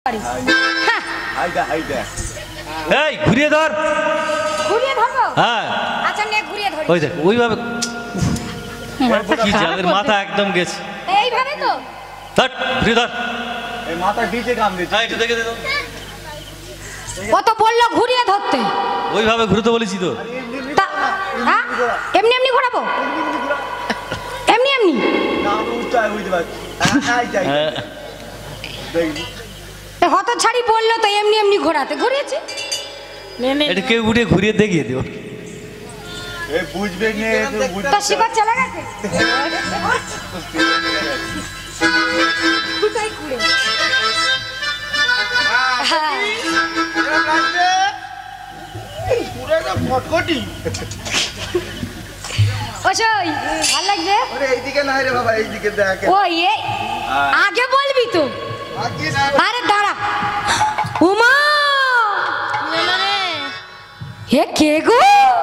এই ঘুরিয়ে ধর। ঘুরিয়ে ধরবো? হ্যাঁ আচ্ছা নে ঘুরিয়ে ধরি। ওই দেখ ওইভাবে কি জালের মাথা একদম গেছে। এইভাবে তো ধর ঘুরিয়ে ধর। এই মাথা ডিজে কাম দিচ্ছে। হ্যাঁ একটু দেখে দে তো। কত বললো ঘুরিয়ে ধরতে, ওইভাবে ঘুরতে বলেছি তো। হ্যাঁ এমনি এমনি ঘোরাবো, এমনি এমনি না আমি উচ্চায় বুঝতে পারছি। হ্যাঁ যাই হ্যাঁ দেখি হত ছাড়ি বললো তো এমনি এমনি ঘোরাতে, ঘুরিয়েছি। এটা কেউ উঠে ঘুরিয়ে দেখিয়ে দিও। এই বুঝবে নে একটু বুঝতে তো শিকড় চলে গেছে কোথায় ঘুরে? হ্যাঁ পুরো না ফটকটি। ওই ভালো লাগছে। ওরে এইদিকে না রে বাবা, এইদিকে দেখ। ওই আগে বলবি তো। আগে না আরে দাঁড়া উমা, হে কে গো?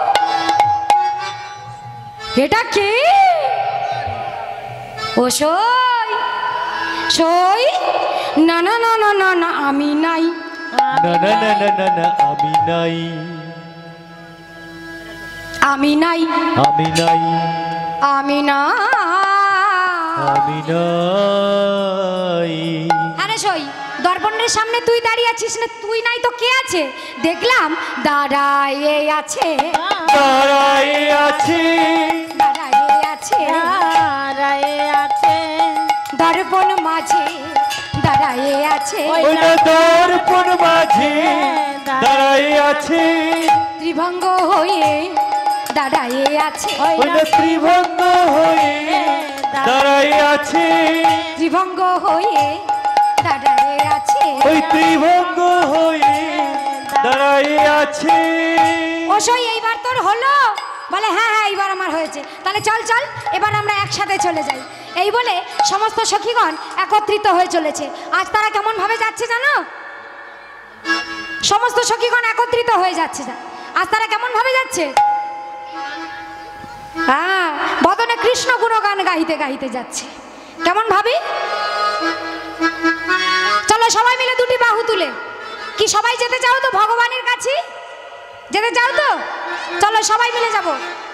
এটা কে? ও সই সই, না না না না না না আমি নাই। না না না না না না আমি নাই, আমি নাই, আমি নাই, আমি না। আমি নাই। আরে সই, দর্পণের সামনে তুই দাঁড়িয়ে আছিস না, তুই নাই তো কে আছে? দেখলাম দাঁড়ায়ে আছে, দাঁড়ায়ে আছে, দাঁড়ায়ে আছে, দাঁড়ায়ে আছে, দর্পণ মাঝে দাঁড়ায়ে আছে, ওই না দর্পণ মাঝে দাঁড়ায়ে আছে, ত্রিভঙ্গ হয়ে দাঁড়ায়ে আছে, ওই না ত্রিভঙ্গ হয়ে দাঁড়ায়ে আছে, ত্রিভঙ্গ হয়ে দাঁড়ায়ে আছে। ওই ত্রিভঙ্গ হয়ে দাঁড়ায়ে আছে। ও সই এইবার তোর হলো? বলে হ্যাঁ হ্যাঁ এইবার আমার হয়েছে। তাহলে চল চল এবার আমরা একসাথে চলে যাই। এই বলে সমস্ত সখীগণ একত্রিত হয়ে চলেছে। আজ তারা কেমন ভাবে যাচ্ছে জানো? সমস্ত সখীগণ একত্রিত হয়ে যাচ্ছে। আজ তারা কেমন ভাবে যাচ্ছে? হ্যাঁ, বদনে কৃষ্ণ গুণগান গাইতে গাইতে যাচ্ছে। কেমন ভাবি? চলো সবাই মিলে দুটি বাহু তুলে। কি সবাই যেতে চাও তো ভগবানের কাছে? যেতে চাও তো? চলো সবাই মিলে যাব।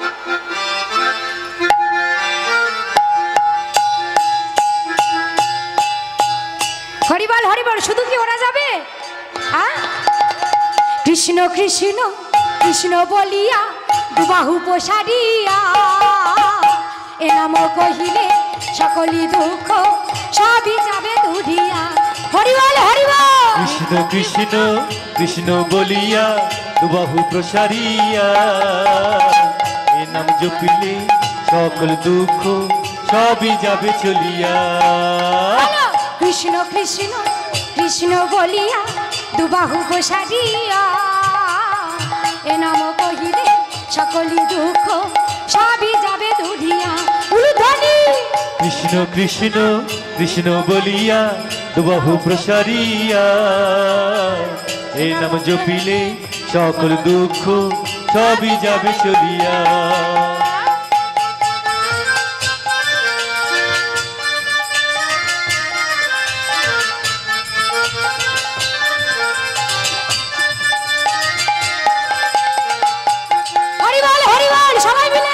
হরিবল হরিবল, শুধু কি ওরা যাবে? হ্যাঁ, কৃষ্ণ কৃষ্ণ কৃষ্ণ বলিয়া দুবাহু প্রসারিয়া, এ নাম কহিলে সকলি দুঃখ সবই যাবে দুরিয়া। হরিবল হরিবল। কৃষ্ণ কৃষ্ণ কৃষ্ণ বলিয়া দুবাহু প্রসারিয়া, এ নাম জপিলে সকল দুঃখ সবই যাবে চলিয়া। কৃষ্ণ কৃষ্ণ কৃষ্ণ বলিয়া দুবাহু প্রসারিয়া, এ নাম কহিলে সকলি দুঃখ সবই যাবে দুরিয়া। উলুধ্বনি। কৃষ্ণ কৃষ্ণ কৃষ্ণ বলিয়া দুবাহু প্রসারিয়া, এ নাম জপিলে সকল দুঃখ সবই যাবে চলিয়া। হরিবল হরিবল, সবাই মিলে।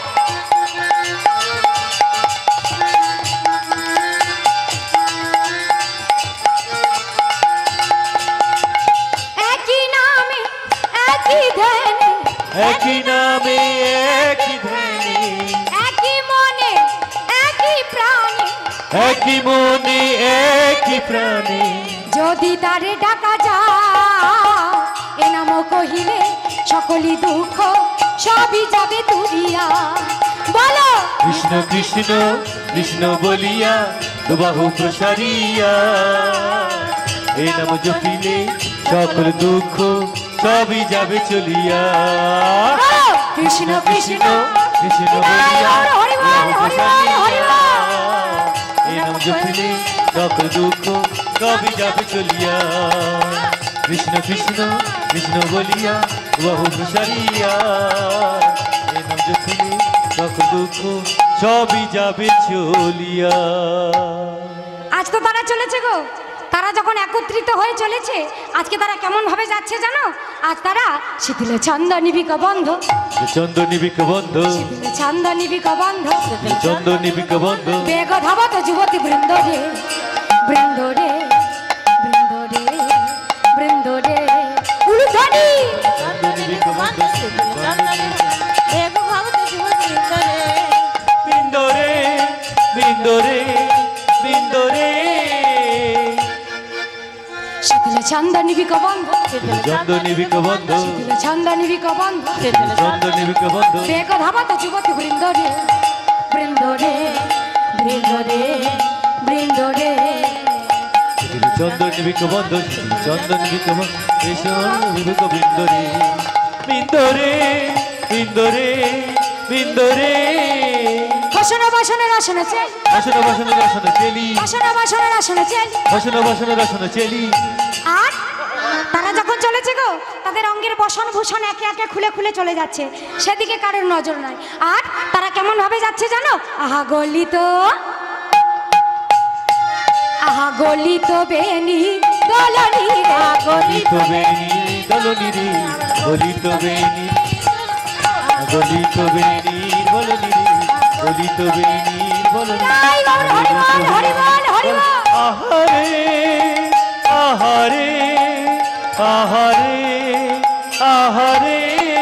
একই নামে একই ধ্যানে, একই নামে একই ধ্যানে, একই মনে একই প্রাণে, একই মনে একই প্রাণে, যদি তারে ডাকা যায়, এ নাম কহিলে সকলি দুঃখ সবই যাবে তুরিয়া। বলো। কৃষ্ণ কৃষ্ণ কৃষ্ণ বলিয়া দুবাহু প্রসারিয়া, এ নাম জপিলে সকল দুঃখ সবই যাবে চলিয়া। কৃষ্ণ কৃষ্ণ কৃষ্ণ বলিয়া দুবাহু প্রসারিয়া, এ নাম জপিলে সকল দুঃখ সবই যাবে চলিয়া। কৃষ্ণ কৃষ্ণ কৃষ্ণ বলিয়া দুবাহু প্রসারিয়া, এ নাম জপিলে সকল দুঃখ সবই যাবে চলিয়া। আজ তো তারা চলেছে গো, তারা তারা যখন একত্রিত হয়ে চলেছে আজকে তারা কেমন ভাবে যাচ্ছে জানো? আজ তারা শীতলে ছন্দ নিবিক বন্ধ, চন্দ নিবিক বন্ধ, শীতলে ছন্দ নিবিক বন্ধ, চন্দ নিবিক বন্ধ, বেগ ধাবত যুবতী বৃন্দ রে, বৃন্দ রে, বৃন্দ রে, বৃন্দ রে, উলুধ্বনি বিন্দরে বিন্দরে বিন্দরে, শীতলে ছন্দ নিবিক বন্ধ, চন্দ নিবিক বন্ধ, শীতলে ছন্দ নিবিক বন্ধ, চন্দ নিবিক বন্ধ, বেগ ধাবত যুবতী বৃন্দ রে, বৃন্দ রে, বৃন্দ রে, বৃন্দ রে, চন্দ নিবিক বন্ধ, চন্দ নিবিক বন্ধ, নিবিক বিন্দরে বিন্দরে বিন্দরে বিন্দরে, বসন বসন রসন চেল, বাসন বাসন রসন চেলি, বসন বসন রসন চেল। বাসন বাসন রসন চেলি। আর তারা যখন চলেছে গো তাদের অঙ্গের বসন ভূষণ একে একে খুলে খুলে চলে যাচ্ছে, সেদিকে কারোর নজর নাই। আর তারা কেমন ভাবে যাচ্ছে জানো? আহা গলিত, আহা গলিত বেনি দলনি রে, গলিত বেনি দলনি রে, গলিত বেনি, গলিত বেনি বলনি রে, গলিত বেনি বলনি। জয় গৌর হরিবল হরিবল হরিবল। আহারে আহারে আহারে আহারে,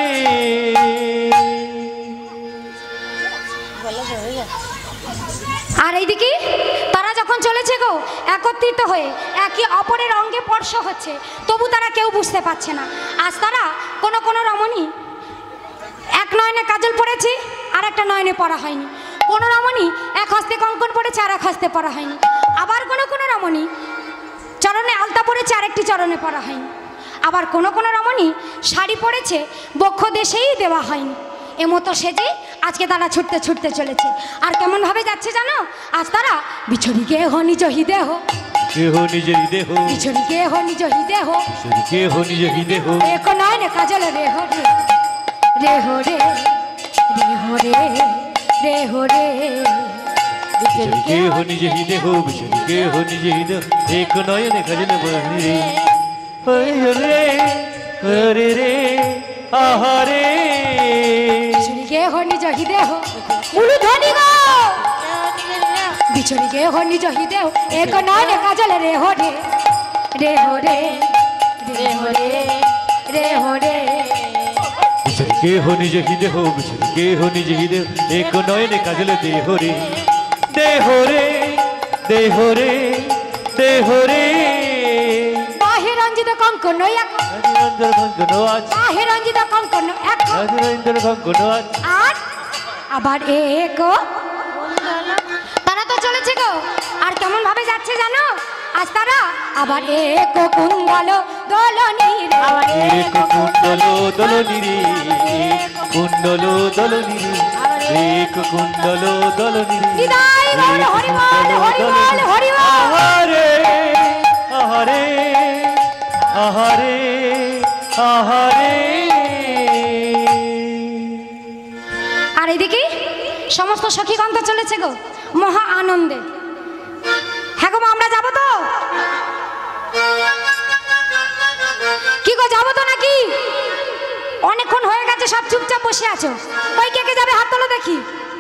আর এইদিকে তারা যখন চলেছে গো একত্রিত হয়ে একে অপরের অঙ্গে স্পর্শ হচ্ছে, তবু তারা কেউ বুঝতে পারছে না। আজ তারা কোনো কোনো রমণী এক নয়নে কাজল পড়েছে আর একটা নয়নে পড়া হয়নি, কোনো রমণী এক হস্তে কঙ্কন পড়েছে আর এক হস্তে পড়া হয়নি, আবার কোনো কোনো রমণী চরণে আলতা পড়েছে আর একটি চরণে পড়া হয়নি, আবার কোনো কোনো রমণী শাড়ি পরেছে বক্ষ দেশেই দেওয়া হয়নি। এমতো সেজে আজকে তারা ছুটতে ছুটতে চলেছে। আর কেমন ভাবে যাচ্ছে জানো? আজ তারা বিছড়ি গে হো নিজ হৃদেহ, কেহ নিজের দেহ, বিছড়ি গে হো নিজ হৃদেহ, কেহ নিজের দেহ, এক নয়নে কাজল রে হো রে, রে হো রে, রে হো রে, রে হো রে, কেহ নিজের দেহ, কেহ নিজের দেহ, এক নয়নে কাজল বলনি রে, হরে হরে রে আহারে, বিছড়ি গে হো নিজ হৃদেহ, উলুধ্বনি গো, বিছড়ি গে হো নিজ হৃদেহ, এক নয়নে কাজল রে হো রে, রে হো রে, রে হো রে, রে হো রে, কেহ নিজের দেহ, কেহ নিজের দেহ, এক নয়নে কাজল দেহ রে, দেহ রে, দেহ রে, দেহ রে, বাহে রঞ্জিত কঙ্কন এক, রাজেন্দ্র কঙ্কন আজ, বাহে রঞ্জিত কঙ্কন এক, রাজেন্দ্র কঙ্কন আজ, আর আবার এক, তারা তো চলেছে গো। আর কেমন ভাবে যাচ্ছে জানো? আজ তারা আবার এক কুণ্ডল দোলনি রে, এক কুণ্ডল দলনি রে, কুণ্ডল দলনি রে, এক কুণ্ডল দলনি রে, বিদায় গৌর হরিবল হরিবল হরিবল। আহারে আহারে আহারে আহারে। আর এদিকে সমস্ত সখীগণ তো চলেছে গো মহা আনন্দে। হ্যাঁ গো মা, আমরা যাবো তো? কি গো যাবো তো নাকি? অনেকক্ষণ হয়ে গেছে, সব চুপচাপ বসে আছো। কই কে কে যাবে হাত তোলো দেখি।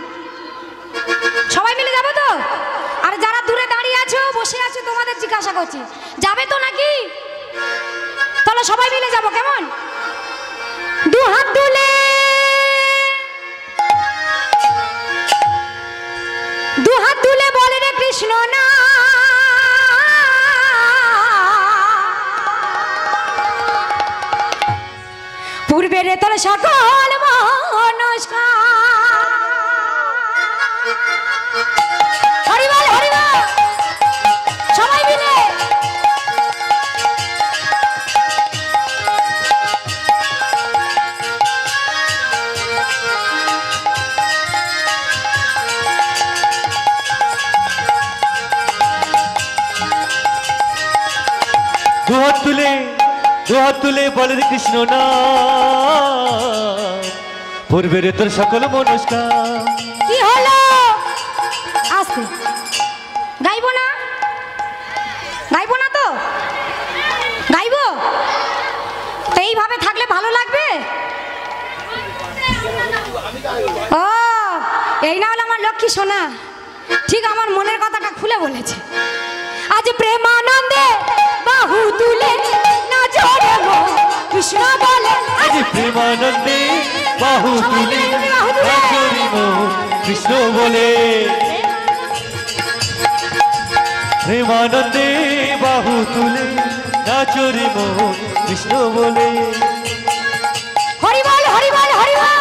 সবাই মিলে যাবো তো? আর যারা দূরে দাঁড়িয়ে আছো বসে আছো তোমাদের জিজ্ঞাসা করছি, যাবে তো নাকি? তাহলে সবাই মিলে যাবো, কেমন? দু হাত তুলে, দু হাত তুলে বলে রে কৃষ্ণ না, পূর্বের তোর সকল মনস্কার। হরিবল হরিবল, সবাই মিলে। দুহাত তুলে, দুহাত তুলে বলে রে কৃষ্ণ না, পূর্বের তোর সকল মনস্কার। কি হলো? আসতে গাইবো না? গাইবো না তো? ভালো লাগবে? ও এই না হলো আমার লক্ষ্মী সোনা, ঠিক আমার মনের কথাটা খুলে বলেছে। আজ প্রেমানন্দে বাহু তুলে নাচরে মন কৃষ্ণ বলে, আজ প্রেমানন্দে বাহু তুলে নাচরে মন কৃষ্ণ বলে, প্রেমানন্দে বাহু তুলে নাচরে মন কৃষ্ণ বলে। হরি বল হরি বল হরি বল।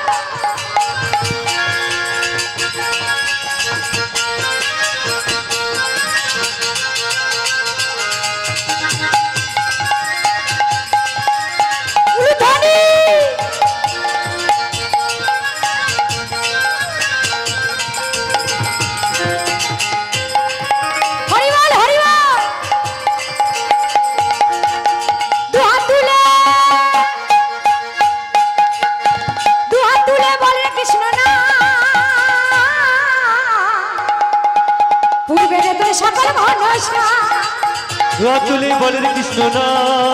তুলে বলে রে কৃষ্ণ না,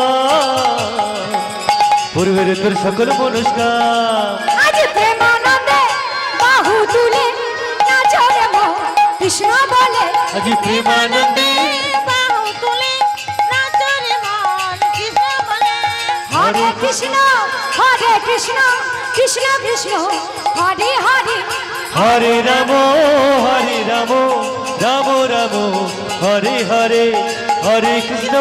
পূর্বের তোর সকল মনস্কার। আজ প্রেমানন্দে বাহু তুলে নাচরে মন কৃষ্ণ বলে, আজ প্রেমানন্দে বাহু তুলে নাচরে মন কৃষ্ণ বলে। হরে কৃষ্ণ কৃষ্ণ কৃষ্ণ হরে হরে, হরে রাম রাম রাম হরে হরে, হরে কৃষ্ণ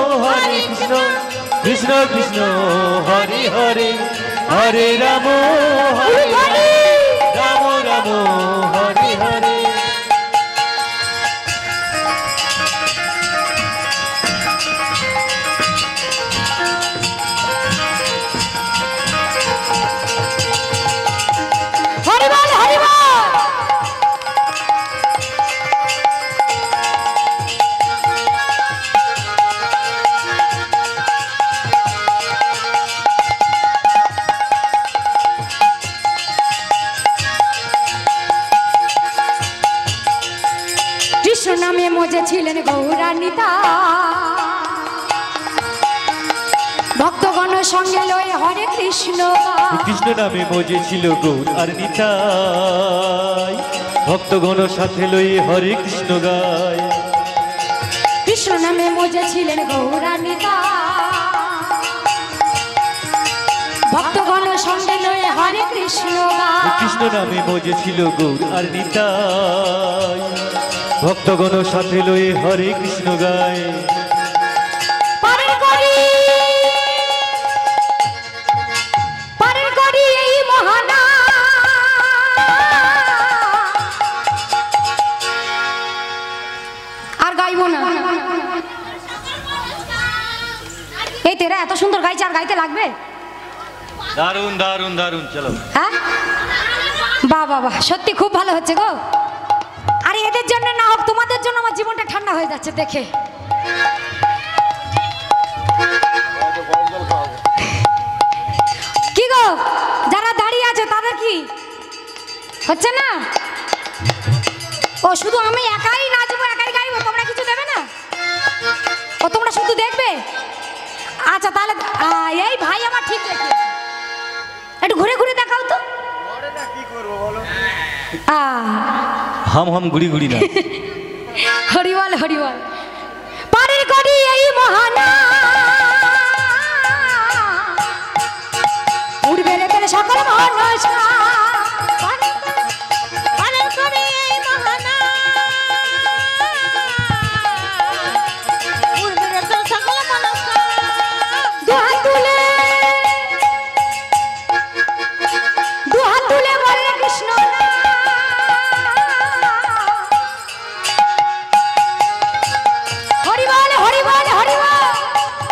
কৃষ্ণ কৃষ্ণ হরে হরে, হরে রাম রাম রাম হরে হরে। হরি বল হরি বল। কৃষ্ণ নামে মজে ছিলেন গৌরানিতা, ভক্তগণ সঙ্গে লয়ে হরে কৃষ্ণ গায়। কৃষ্ণ নামে মজে ছিল গৌর আর নিতাই, ভক্তগণ সাথে লয়ে হরে কৃষ্ণ গায়। কৃষ্ণ নামে মজে ছিলেন গৌরানিতা, ভক্তগণ সঙ্গে লয়ে হরে কৃষ্ণ গায়। কৃষ্ণ নামে মজে ছিল গৌর আর নিতাই, ভক্তগণ সাথে লয়ে হরে কৃষ্ণ গায়। পারের করি এই মহানা, আর গাইব না। এই তেরা এত সুন্দর গাইছে, আর গাইতে লাগবে? দারুন দারুন দারুন, চলো। হ্যাঁ বাহ বাহ বাহ, সত্যি খুব ভালো হচ্ছে গো। আরে এদের জন্য না হোক, তোমাদের জন্য আমার জীবনটা ঠান্ডা হয়ে যাচ্ছে দেখে। কি গো যারা দাঁড়িয়ে আছে তাদের কি হচ্ছে না? ও শুধু আমি একাই নাচবো একাই গাইবো, তোমরা কিছু দেবে না? ও তোমরা শুধু দেখবে? আচ্ছা তাহলে এই ভাই আমার ঠিক রেখেছে, একটু ঘুরে ঘুরে দেখাও তো। কি করবো বলো? হাম হাম গুড়ি গুড়ি না। হরিবল হরিবল। পারের করি এই মহানা, উড়বে রে তোর সকল মনসা। পারের করি এই মহানা, উড়বে রে তোর সকল মনসা। দুহাত তুলে বলে কৃষ্ণ না, হরিবল হরিবল হরিবল।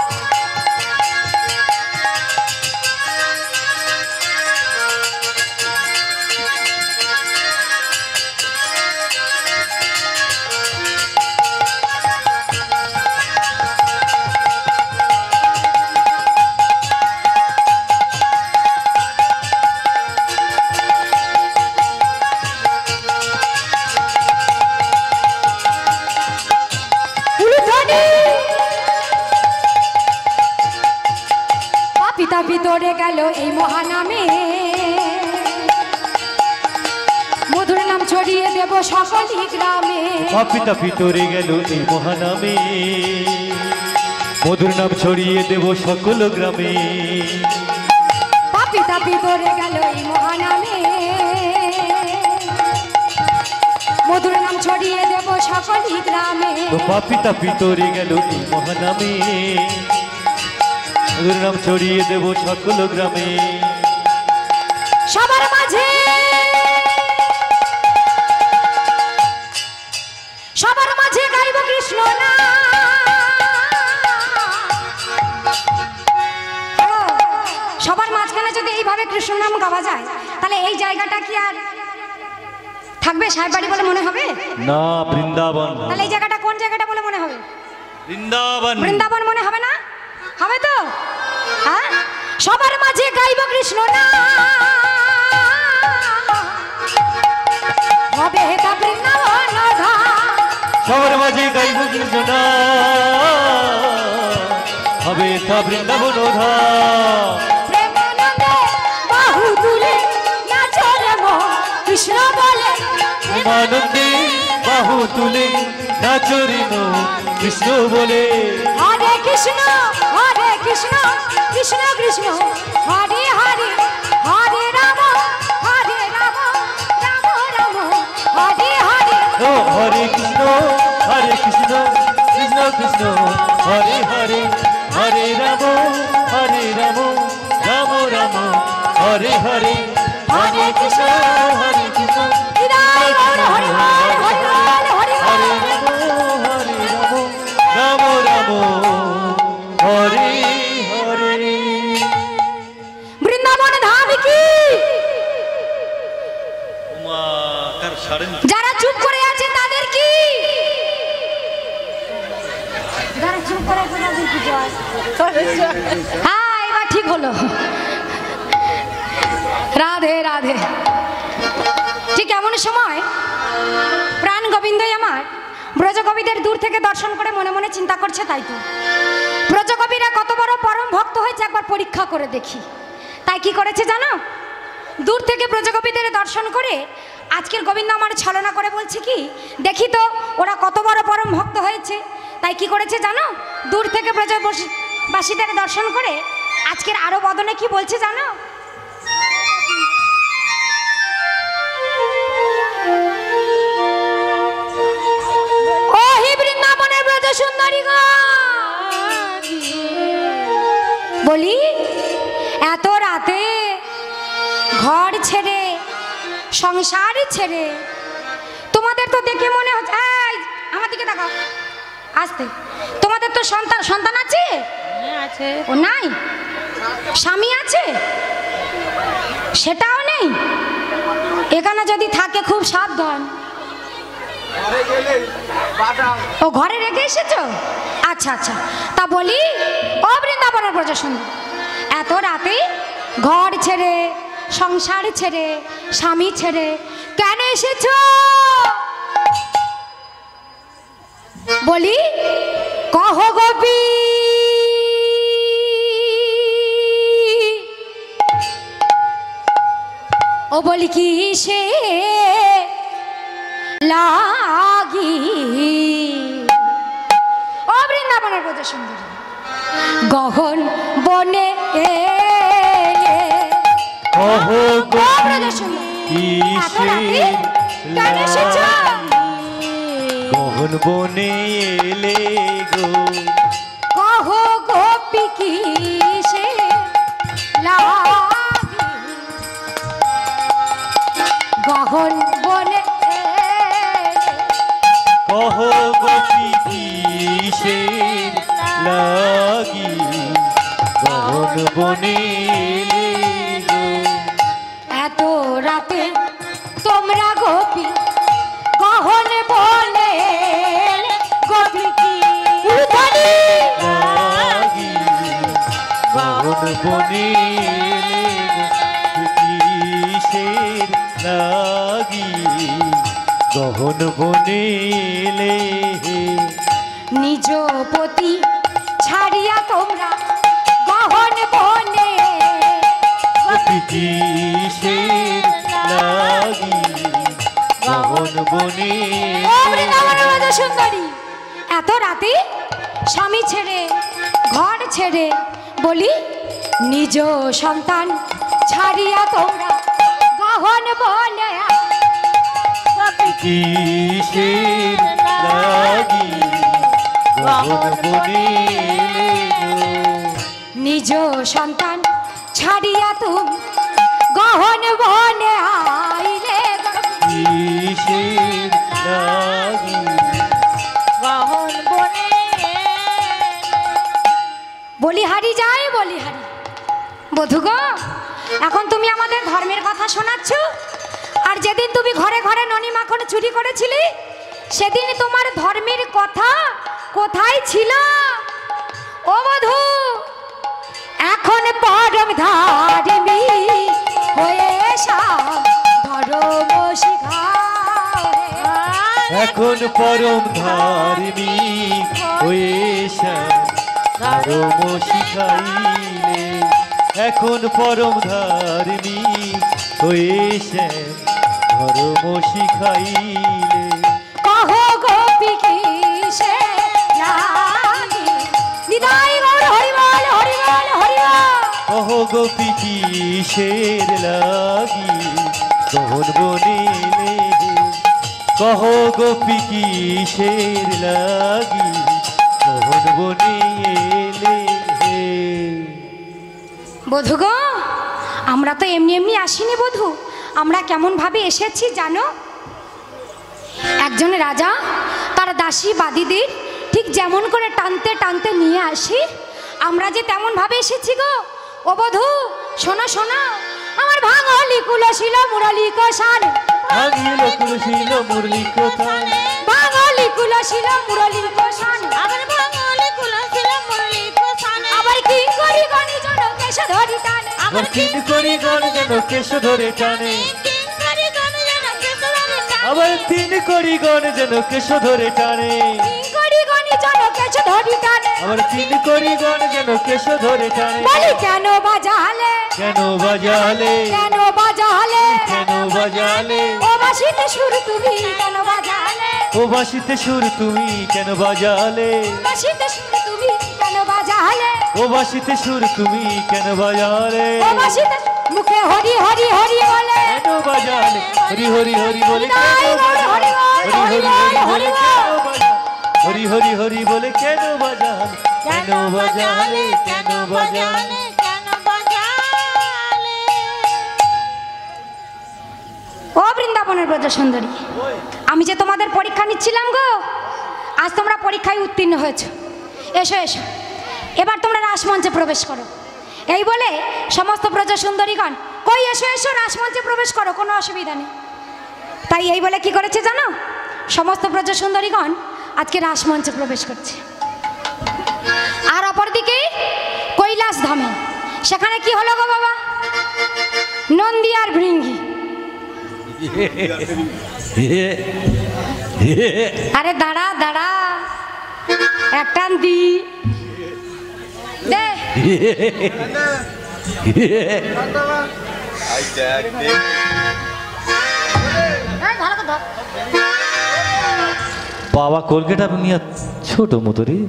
তাপি তোরে গেল এই মহানামে, মধুর নাম ছড়িয়ে দেব সকলই গ্রামে। পাপি তাপি তোরে গেল এই মহানামে, মধুর নাম ছড়িয়ে দেব সকল গ্রামে। পাপি তাপি তোরে গেল এই মহানামে, মধুর নাম ছড়িয়ে দেব সকলই গ্রামে। তো পাপি তাপি তোরে গেল এই মহানামে, মধুর নাম ছড়িয়ে দেব সকল গ্রামে। সবার মাঝে সবার মাঝে গাইব কৃষ্ণ নাম। সবার মাঝখানে যদি এইভাবে কৃষ্ণ নাম গাওয়া যায় তাহলে এই জায়গাটা কি আর থাকবে সাহেব বাড়ি বলে মনে হবে না? বৃন্দাবন। তাহলে এই জায়গাটা কোন জায়গাটা বলে মনে হবে? বৃন্দাবন। বৃন্দাবন মনে হবে না? হবে তো? হ্যাঁ, সবার মাঝে গাইব কৃষ্ণ নাম, হবে তা বৃন্দাবন ধাম। সবার মাঝে গাইব কৃষ্ণ নাম, হবে তা বৃন্দাবন ধাম। প্রেমানন্দে বাহু তুলে নাচো রে মন, কৃষ্ণ বলে। প্রেমানন্দে বাহু তুলে নাচো রে মন, কৃষ্ণ বলে। হরে কৃষ্ণ কৃষ্ণ কৃষ্ণ হরে হরে, হরে রাম রাম রাম হরে হরে। ও হরে কৃষ্ণ কৃষ্ণ কৃষ্ণ হরে হরে, হরে রাম রাম রাম হরে হরে। হরে কৃষ্ণ কৃষ্ণ হরে হরে হরে হরে হরে রাম রাম রাম হরে হরে। বৃন্দাবন ধাম কি? যারা চুপ করে আছে তাদের কি? যারা চুপ করে আছে তাদের কি জয়? হ্যাঁ, এবার ঠিক হলো। রাধে রাধে। ঠিক এমন সময় প্রাণ গোবিন্দই আমার ব্রজকবিদের দূর থেকে দর্শন করে মনে মনে চিন্তা করছে, তাই তো ব্রজকবিরা কত বড় পরম ভক্ত হয়েছে একবার পরীক্ষা করে দেখি। তাই কি করেছে জানো? দূর থেকে ব্রজকবিদের দর্শন করে আজকের গোবিন্দ আমার ছলনা করে বলছে কি, দেখি তো ওরা কত বড় পরম ভক্ত হয়েছে। তাই কি করেছে জানো? দূর থেকে ব্রজবাসীদের দর্শন করে আজকের আরো বদনে কি বলছে জানো? ও হে বৃন্দাবনের ব্রজ সুন্দরী গো, বলি এত রাতে ঘর ছেড়ে সংসার ছেড়ে তোমাদের তো দেখে মনে হচ্ছে, এই আমার দিকে তাকাও আসতে, তোমাদের তো সন্তান আছে? আছে। ও নাই? স্বামী আছে? সেটাও নেই? এখানে যদি থাকে খুব সাবধান। ও ঘরে রেখে এসেছো? আচ্ছা আচ্ছা। তা বলি ও বৃন্দাবনের ব্রজ সুন্দর, এত রাতে ঘর ছেড়ে সংসার ছেড়ে স্বামী ছেড়ে কেন এসেছো? বলি কহ গোপী। ও বলি কি সে লাগি? ও বৃন্দাবনের ব্রজ সুন্দরী, গহন বনে ওহো ব্রজ সুন্দরী, এত রাতে কেন এসেছো? গহন বনে এলে গো, কহ গোপী কি সে লাগি? গহন বনে কহ গোপী কিসের লাগি? গহন বনে এলে গো, এত রাতে তোমরা গোপী গহন বনে গোপী কি লাগি? গহন বনে এলে গো, কিসের লাগি? গহন বনে এলে নিজ পতি ছাড়িয়া তোমরা গহন বনে বনে ও বৃন্দাবনের রাজা সুন্দরী, এত রাতে স্বামী ছেড়ে ঘর ছেড়ে বলি নিজ সন্তান ছাড়িয়া তোমরা গহন বনে কিসের লাগি গহন বনে নিজ সন্তান ছাড়িয়া তুমি গহন বনে আইলে কিসের লাগি গহন বনে বলিহারি যায় বলিহারি। বধূ গো, এখন তুমি আমাদের ধর্মের কথা শোনাচ্ছ, আর যেদিন তুমি ঘরে ঘরে ননি মাখন চুরি করেছিলে সেদিন তোমার ধর্মের কথা কোথায় ছিল? ও বধূ, এখন পরম ধারিণী হয়ে ধর্ম শিখাও হে। এখন পরম ধারিণী হয়ে ধর্ম শিখাইলে, এখন পরম ধারিণী হয়ে ধর্ম শিখাইলে। কহ গোপী কিসে লাগি নিতাই গৌর হরিবল হরিবল হরিবল। কহ গোপী কিসের লাগি গহন বনে কহ গোপী কিসের লাগি গহন বনে এলে। বধূ গো, আমরা তো এমনি এমনি আসিনি বধূ, আমরা কেমন ভাবে এসেছি জানো? একজন রাজা তার দাসী বাদীদের ঠিক যেমন করে টানতে টানতে নিয়ে আসি, আমরা যে তেমন ভাবে এসেছি গো। ও বধূ, শোনো শোনো, আমার ভাঙলি কুলশীল মুরলী কোষান, ভাঙিল কুলশীল মুরলী কোথায়, ভাঙলি কুলশীল মুরলী কোষান। আবার ভাঙলে কুলশীল মুরলী কোষানে আবার কি করি গণি জন কেশ ধরি টানে, আবার তিন করি গণ যেন কেশ ধরে টানে, কিঙ্করি গণ যেন কেশরে টানে আবার তিন করি গণ যেন কেশ ধরে টানে, কি করি গণি জন কেশ ধরি টানে। আবার তিন করি গণ যেন কেশ ধরে টানে। বলি কেন বাজালে, কেন বাজালে, কেন বাজালে, কেন বাজালে, ও বাসিতে সুর তুমি কেন বাজালে, ও বাসিতে সুর তুমি কেন বাজালে, বাসিতে সুর তুমি কেন বাজালে, ও বাসিতে সুর তুমি কেন বাজালে, ও বাসিতে মুখে হরি হরি হরি বলে, কেন বাজালে, হরি হরি হরি বলে নিতাই কেন গৌর বাজালে, হরি হরি বল, হরি হরি হরি বল, বলে কেন বাজালে, হরি হরি হরি বলে কেন বাজালে, কেন বাজালে, কেন বাজালে। ও বৃন্দাবনের ব্রজ সুন্দরী, আমি যে তোমাদের পরীক্ষা নিচ্ছিলাম গো, আজ তোমরা পরীক্ষায় উত্তীর্ণ হয়েছ। এসো এসো, এবার তোমরা রাসমঞ্চে প্রবেশ করো। এই বলে সমস্ত ব্রজ সুন্দরীগণ কই এসো এসো রাসমঞ্চে প্রবেশ করো, কোনো অসুবিধা নেই। তাই এই বলে কি করেছে জানো, সমস্ত ব্রজ সুন্দরীগণ আজকে রাসমঞ্চে প্রবেশ করছে। আর অপরদিকে কৈলাস ধামে সেখানে কি হলো গো বাবা, নন্দী আর ভৃঙ্গি। আরে দাঁড়া দাঁড়া, একটা দি দে। আই দেখ দেখ বাবা কলকাতা নিয়ে ছোট মতো রে।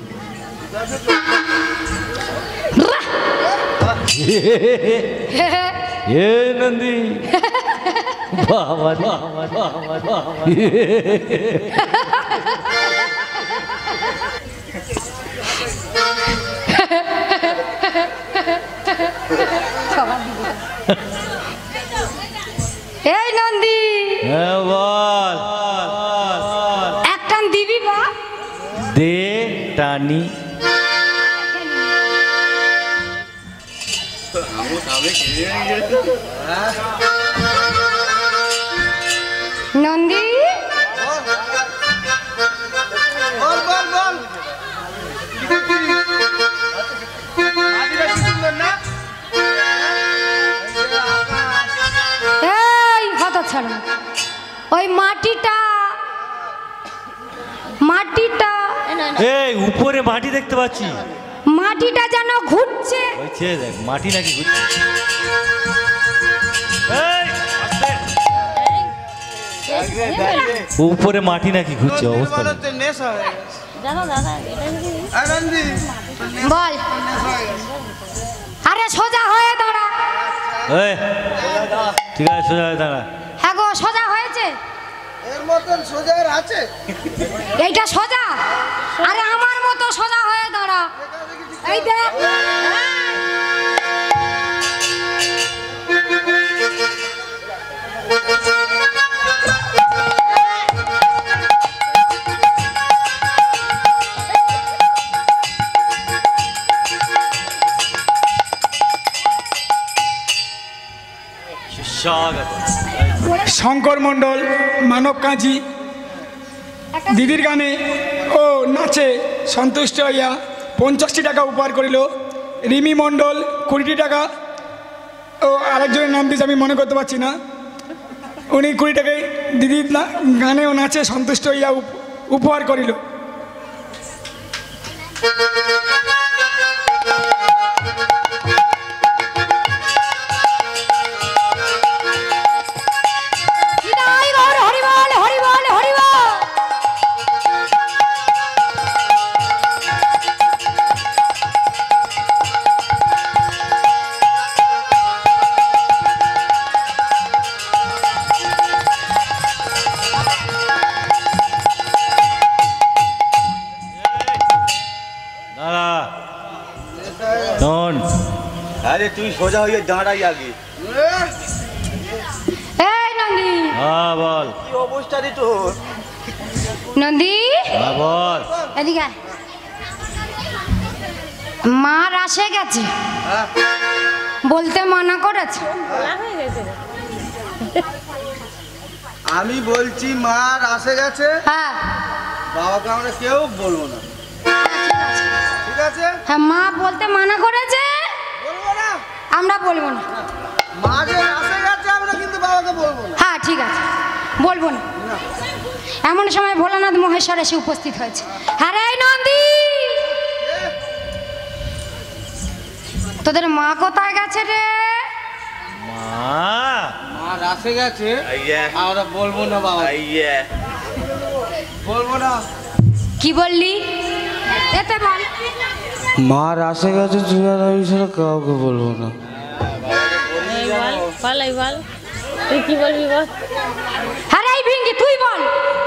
এ নন্দী বাবা বাবা বাবা বাবা। এই নন্দী, হ্যাঁ বল, একটা দিবি বা দে টানি। আমো সামনে খেয়ে নিয়ে গেছে। নন্দী বল বল বল মাটিটা কি সুন্দর না? এই হত ছাড়া, ওই মাটিটা মাটিটা এই উপরে মাটি দেখতে পাচ্ছি, মাটিটা যেন ঘুরছে। ওই ছেড়ে দেখ মাটি নাকি ঘুরছে। এই, আস্তে। উপরে মাটি নাকি ঘুরছে অবস্থা নেই। তো নেশা হয়ে গেছে। জানো দাদা এটা যদি আর নন্দী, বল। নেশা হয়ে গেছে। আরে সোজা হয়ে দাঁড়া। এই, ঠিক আছে সোজা হয়ে দাঁড়া। হ্যাঁ গো সোজা হয়েছে। এর মতন সোজা আর আছে? এইটা সোজা। আরে আমার মতো সোজা হয়ে দাঁড়া। এই দেখ। স্বাগত। শঙ্কর মণ্ডল, মানব কাজী দিদির গানে ও নাচে সন্তুষ্ট হইয়া 50টি টাকা উপহার করিল। রিমি মণ্ডল 20টি টাকা, ও আরেকজনের নাম দিয়েছে আমি মনে করতে পারছি না, উনি 20 টাকায় দিদির গানে ও নাচে সন্তুষ্ট হইয়া উপহার করিল। নিতাই গৌর হরি বল, হরি বল, হরি বল। দাঁড়া। Don't. আরে তুই সোজা হয়ে দাঁড়াই আগে। এই নন্দী, হ্যাঁ বল। কি অবস্থা রে তোর? নন্দী হ্যাঁ বল। এদিকে আয়। মা রাসে গেছে, হ্যাঁ? বলতে মানা করেছে। বলা হয়ে গেছে রে। আমি বলছি মার আসে গেছে, হ্যাঁ বাবাকে আমরা কেউ বলবো না, ঠিক আছে? হ্যাঁ মা বলতে মানা করেছে, বলবো না। আমরা বলবো না। মা যে আসে গেছে আমরা কিন্তু বাবাকে বলবো না। হ্যাঁ ঠিক আছে, বলবো না। এমন সময় ভোলানাথ মহেশ্বর এসে উপস্থিত হয়েছে। হ্যাঁ রে নন্দী, তোদের মা কোথায় গেছে রে? মা মার আসে গেছে, আমরা বলবো না বাবা, বলবো না। কি বললি? এতে বল। মার আসে গেছে, তুই আর আমি ছাড়া কাউকে বলবো না। এই বল বল, এই বল, তুই কি বলবি বল। হ্যাঁ রে এই ভিঙ্গি তুই বল।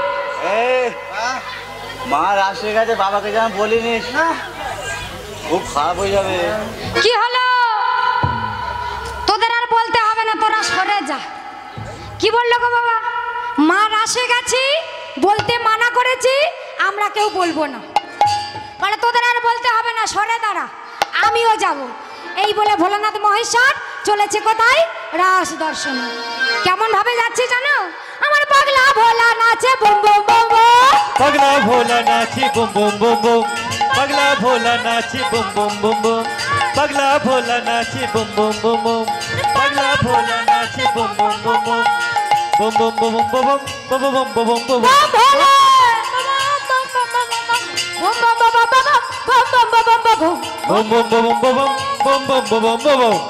মার আসে গেছে, বাবাকে যেন বলিনি, খুব খারাপ হয়ে যাবে। কি হলো? তোদের আর বলতে হবে না, তোরা সরে যা। কি বললো গো বাবা? মা রাসে গেছি, বলতে মানা করেছি, আমরা কেউ বলবো না। বলে তোদের আর বলতে হবে না, সরে দাঁড়া, আমিও যাব। এই বলে ভোলানাথ মহেশ্বর চলেছে কোথায়? রাস দর্শনে। কেমন ভাবে যাচ্ছি জানো? আমার পাগলা ভোলা নাচে বুম বুম বুম বুম। পাগলা ভোলা নাচি বুম বুম বুম বুম। পাগলা ভোলা নাচি বুম বুম বুম বুম। পাগলা ভোলা নাচি বুম বুম বুম বুম। পাগলা ভোলা নাচি বুম বুম বুম বুম। বুম বুম বুম বুম বুম বুম বুম বুম বুম বুম। বুম ভোলে। বুম বুম বুম বুম বুম বুম বুম বুম বুম বুম। বুম বুম বুম বুম বুম বুম বুম বুম বুম বুম বুম।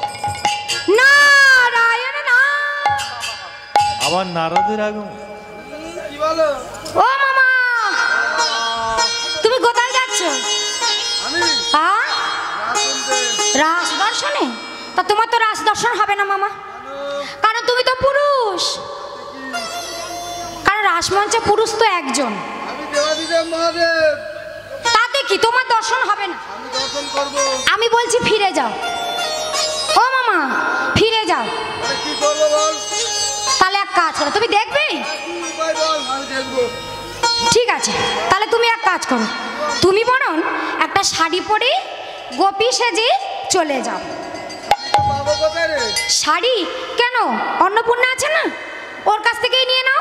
নারায়ণ নাম। আবার নারদের আগমন। কি বলো? ও মামা, তুমি কোথায় যাচ্ছ? আমি হ্যাঁ, রাস শুনতে। রাস দর্শনে? তা তোমার তো রাস দর্শন হবে না মামা, কারণ তুমি তো পুরুষ। কারণ রাসমঞ্চে পুরুষ তো একজন। আমি দেবাদিদেব মহাদেব, তাতে কি তোমার দর্শন হবে না? আমি দর্শন করবো। আমি বলছি ফিরে যাও। ও মামা ফিরে যাও। আরে কি করবো বল? তাহলে এক কাজ করো, তুমি দেখবে? কি উপায় বল, আমি দেখবো। ঠিক আছে, তাহলে তুমি এক কাজ করো, তুমি বরং একটা শাড়ি পরে গোপী সেজে চলে যাও। বাবা কোথায় রে? শাড়ি কেন? অন্নপূর্ণা আছে না, ওর কাছ থেকেই নিয়ে নাও।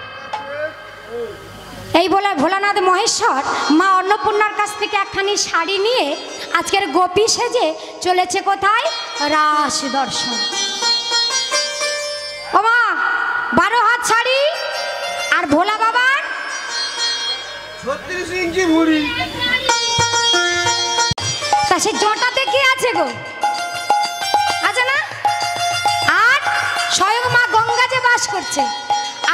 এই বলে ভোলানাথ মহেশ্বর মা অন্নপূর্ণার কাছ থেকে একখানি শাড়ি নিয়ে আজকের গোপী সেজে চলেছে কোথায়? রাস দর্শন। ও মা, 12 হাত শাড়ি আর ভোলা বাবার 36 ইঞ্চি ভুঁড়ি। তা সে জটাতে কি আছে গো? আছে না? আর স্বয়ং মা গঙ্গা যে বাস করছে,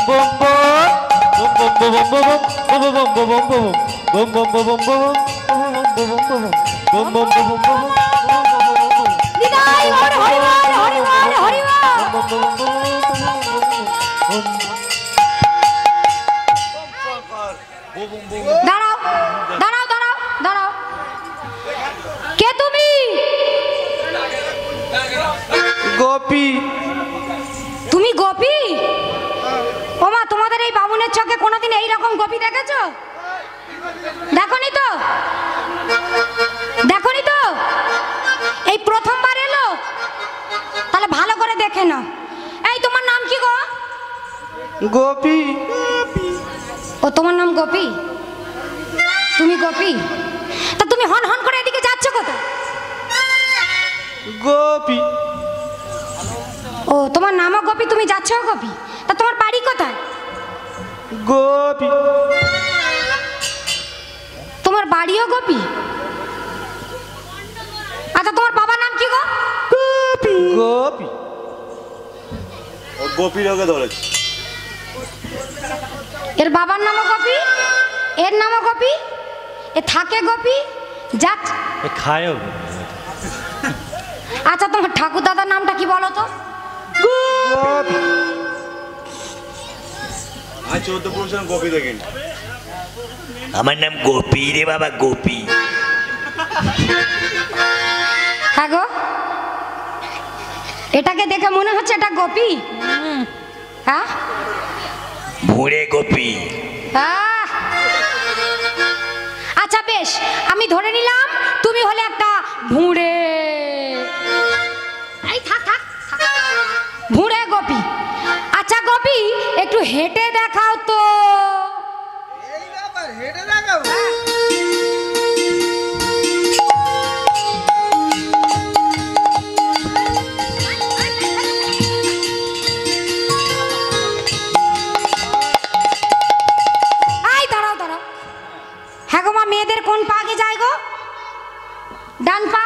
দিদাই ওর হরিবল হরিবল হরিবল। দাঁড়াও দাঁড়াও দাঁড়াও দাঁড়াও, কে তুমি? গোপী। তুমি গোপী? ওমা, তোমাদের এই বামুনের চোখে কোনোদিন এইরকম গোপী দেখেছো? দেখনি তো, দেখনি তো, এই প্রথমবার এলো? তাহলে ভালো করে দেখে নাও। এই তোমার নাম কি গো? গোপী। ও তোমার নাম গোপী? তুমি গোপী? তা তুমি হন হন করে এদিকে যাচ্ছ কোথায়? গোপী। ও তোমার নামও গোপী, তুমি যাচ্ছ গোপী? তা তোমার বাড়ি কোথায়? গোপী। তোমার বাড়িও গোপী? আচ্ছা তোমার বাবার নাম কি গো? গোপী। গোপী। গোপী রোগে ধরেছে। এর বাবার নামও গোপী, এর নামও গোপী, এ থাকে গোপী, যাক। খায়ও। আচ্ছা তোমার ঠাকুর দাদার নামটা কি বলো তো? গোপী। আমি 14 পুরুষের গোপী দেখিনি। আমার নাম গোপী রে বাবা, গোপী। হ্যাঁ গো, এটাকে দেখে মনে হচ্ছে এটা গোপী। হ্যাঁ ভুঁড়ে গোপী। আহ! আচ্ছা বেশ, আমি ধরে নিলাম তুমি হলে একটা ভুঁড়ে। এই থাক থাক থাক। ভুঁড়ে গোপী। আচ্ছা গোপী, একটু হেঁটে দেখাও তো। হেঁটে দেখাবো? এই দাঁড়াও দাঁড়াও। হ্যাঁ গো মা, মেয়েদের কোন পা আগে যায় গো? ডান পা?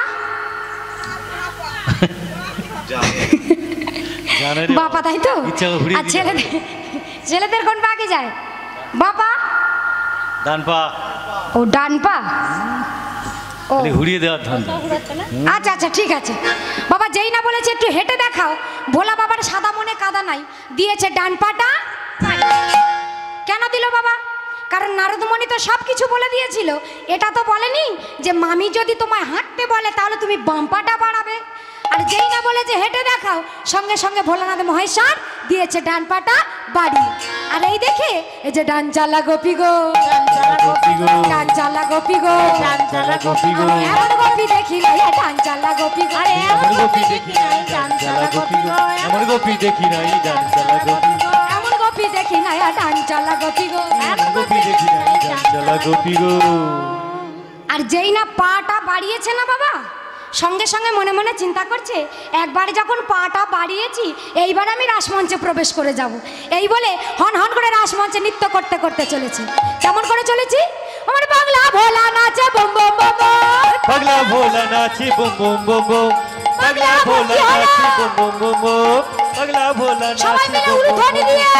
বাপা, তাই তো? আর ছেলেদের কোন পা আগে যায়? বাপা? ডান পা। ও ডান পা। ও ঘুরিয়ে দেওয়ার ধান্দা। আচ্ছা আচ্ছা ঠিক আছে বাবা, যেই না বলেছে একটু হেঁটে দেখাও, ভোলা বাবার সাদা মনে কাদা নাই, দিয়েছে ডান পাটা। কেন দিল বাবা? কারণ নারদমণি তো সব কিছু বলে দিয়েছিল, এটা তো বলেনি যে মামি যদি তোমায় হাঁটতে বলে তাহলে তুমি বাম পাটা বাড়াবে। আর যেই না বলে যে হেঁটে দেখাও, সঙ্গে সঙ্গে ভোলানাথ মহেশ্বর দিয়েছে ডান পাটা বাড়ি। আর এই দেখে এই যে ডান চালা গোপী গো, ডান চালা গোপী গো, আমি এমন গোপী দেখি নাই ডান চালা গোপী গো। আরে এমন গোপী দেখি নাই ডান চালা গোপী গো, এমন গোপী দেখি নাই ডান চালা গোপী গো, এমন গোপী দেখি নাই ডান চালা গোপী গো, এমন গোপী দেখি নাই ডান চালা গোপী গো। আর যেই না পাটা বাড়িয়েছে না বাবা, সঙ্গে সঙ্গে মনে মনে চিন্তা করছে একবার যখন পাটা বাড়িয়েছি এইবার আমি রাসমঞ্চে প্রবেশ করে যাব। এই বলে হন হন করে রাসমঞ্চে নৃত্য করতে করতে চলেছে। কেমন করে চলেছি? আমার বাংলা ভোলা নাচে বম বম বম বম। পাগলা ভোলা নাচে বুম বুম বুম বুম। পাগলা ভোলা নাচে বুম বুম বুম বুম। পাগলা ভোলা সবাই নাচে মিলে বুম বুম উলুধ্বনি বুম দিয়ে।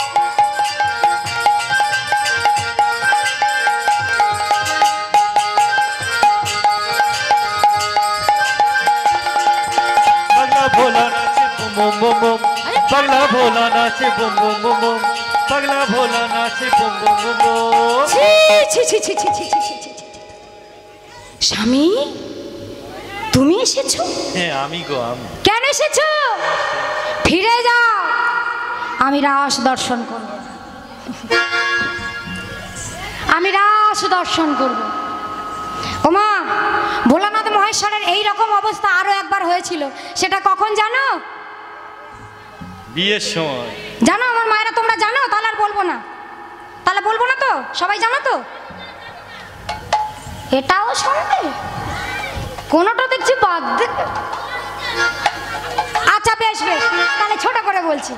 পাগলা ভোলা নাচে বুম বুম বুম বুম। পাগলা ভোলা নাচে বুম বুম বুম বুম। পাগলা ভোলা নাচে বুম বুম বুম বুম। ছি ছি ছি ছি ছি ছি ছি ছি ছি। স্বামী তুমি এসেছো? হ্যাঁ আমি গো আমি। কেন এসেছো? ফিরে যাও, আমি রাস দর্শন করব। আমি রাস দর্শন করব। ওমা, ভোলানাথ মহেশ্বরের এই রকম অবস্থা আরো একবার হয়েছিল। সেটা কখন জানো? বিয়ের সময়। জানো আমার মায়েরা? তোমরা জানো? তাহলে আর বলবো না। তাহলে বলবো না তো? সবাই জানো তো? এটাও শুনবে? কোনোটা দেখছি বাদ দে। আচ্ছা বেশ বেশ, তাহলে ছোট করে বলছি।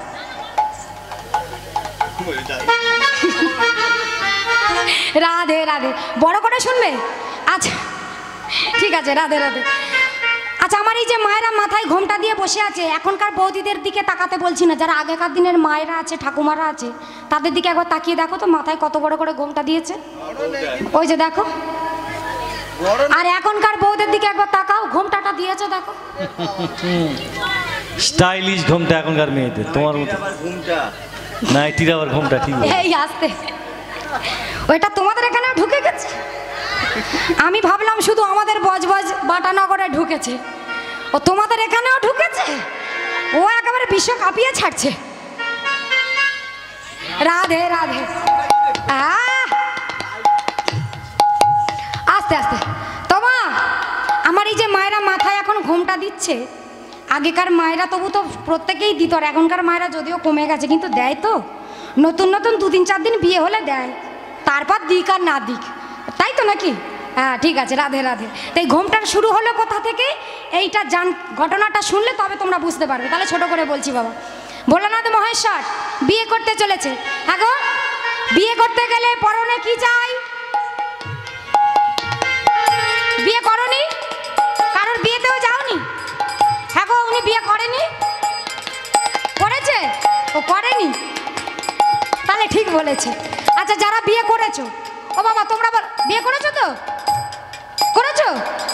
রাধে রাধে। বড় করে শুনবে? আচ্ছা ঠিক আছে, রাধে রাধে। আচ্ছা, আমার এই যে মায়েরা মাথায় ঘোমটা দিয়ে বসে আছে, এখনকার বৌদিদের দিকে তাকাতে বলছি না, যারা আগেকার দিনের মায়েরা আছে, ঠাকুমারা আছে, তাদের দিকে একবার তাকিয়ে দেখো তো মাথায় কত বড় করে ঘোমটা দিয়েছে। ওই যে দেখো। আর এখনকার বউদের দিকে একবার তাকাও, ঘোমটাটা দিয়েছে দেখো। স্টাইলিশ ঘুমটা এখনকার মেয়েদের, তোমার মতো নাইটির আবার ঘুমটা ঠিক। এই আসতে, ওইটা তোমাদের এখানে ঢুকে গেছে। আমি ভাবলাম শুধু আমাদের বজবজ বাটানগরে ঢুকেছে, ও তোমাদের এখানেও ঢুকেছে। ও একেবারে বিশ্ব কাঁপিয়ে ছাড়ছে। রাধে রাধে। আস্তে আস্তে। তোমা, আমার এই যে মায়েরা মাথায় এখন ঘোমটা দিচ্ছে, আগেকার মায়েরা তবু তো প্রত্যেকেই দিত, আর এখনকার মায়েরা যদিও কমে গেছে কিন্তু দেয় তো। নতুন নতুন 2-3-4 দিন বিয়ে হলে দেয়, তারপর দিক আর না দিক, তাই তো নাকি? হ্যাঁ ঠিক আছে, রাধে রাধে। তাই ঘোমটার শুরু হলো কোথা থেকে এইটা ঘটনাটা শুনলে তবে তোমরা বুঝতে পারবে। তাহলে ছোট করে বলছি। বাবা ভোলানাথ মহেশ্বর বিয়ে করতে চলেছে। হ্যাঁ গো, বিয়ে করতে গেলে পরনে কি চাই? বিয়ে করনি? কারোর বিয়েতেও যাওনি? হ্যাঁ গো, উনি বিয়ে করেনি? করেছে? ও করেনি? তাহলে ঠিক বলেছে। আচ্ছা, যারা বিয়ে করেছো, ও বাবা তোমরা বিয়ে করেছো তো? করেছো?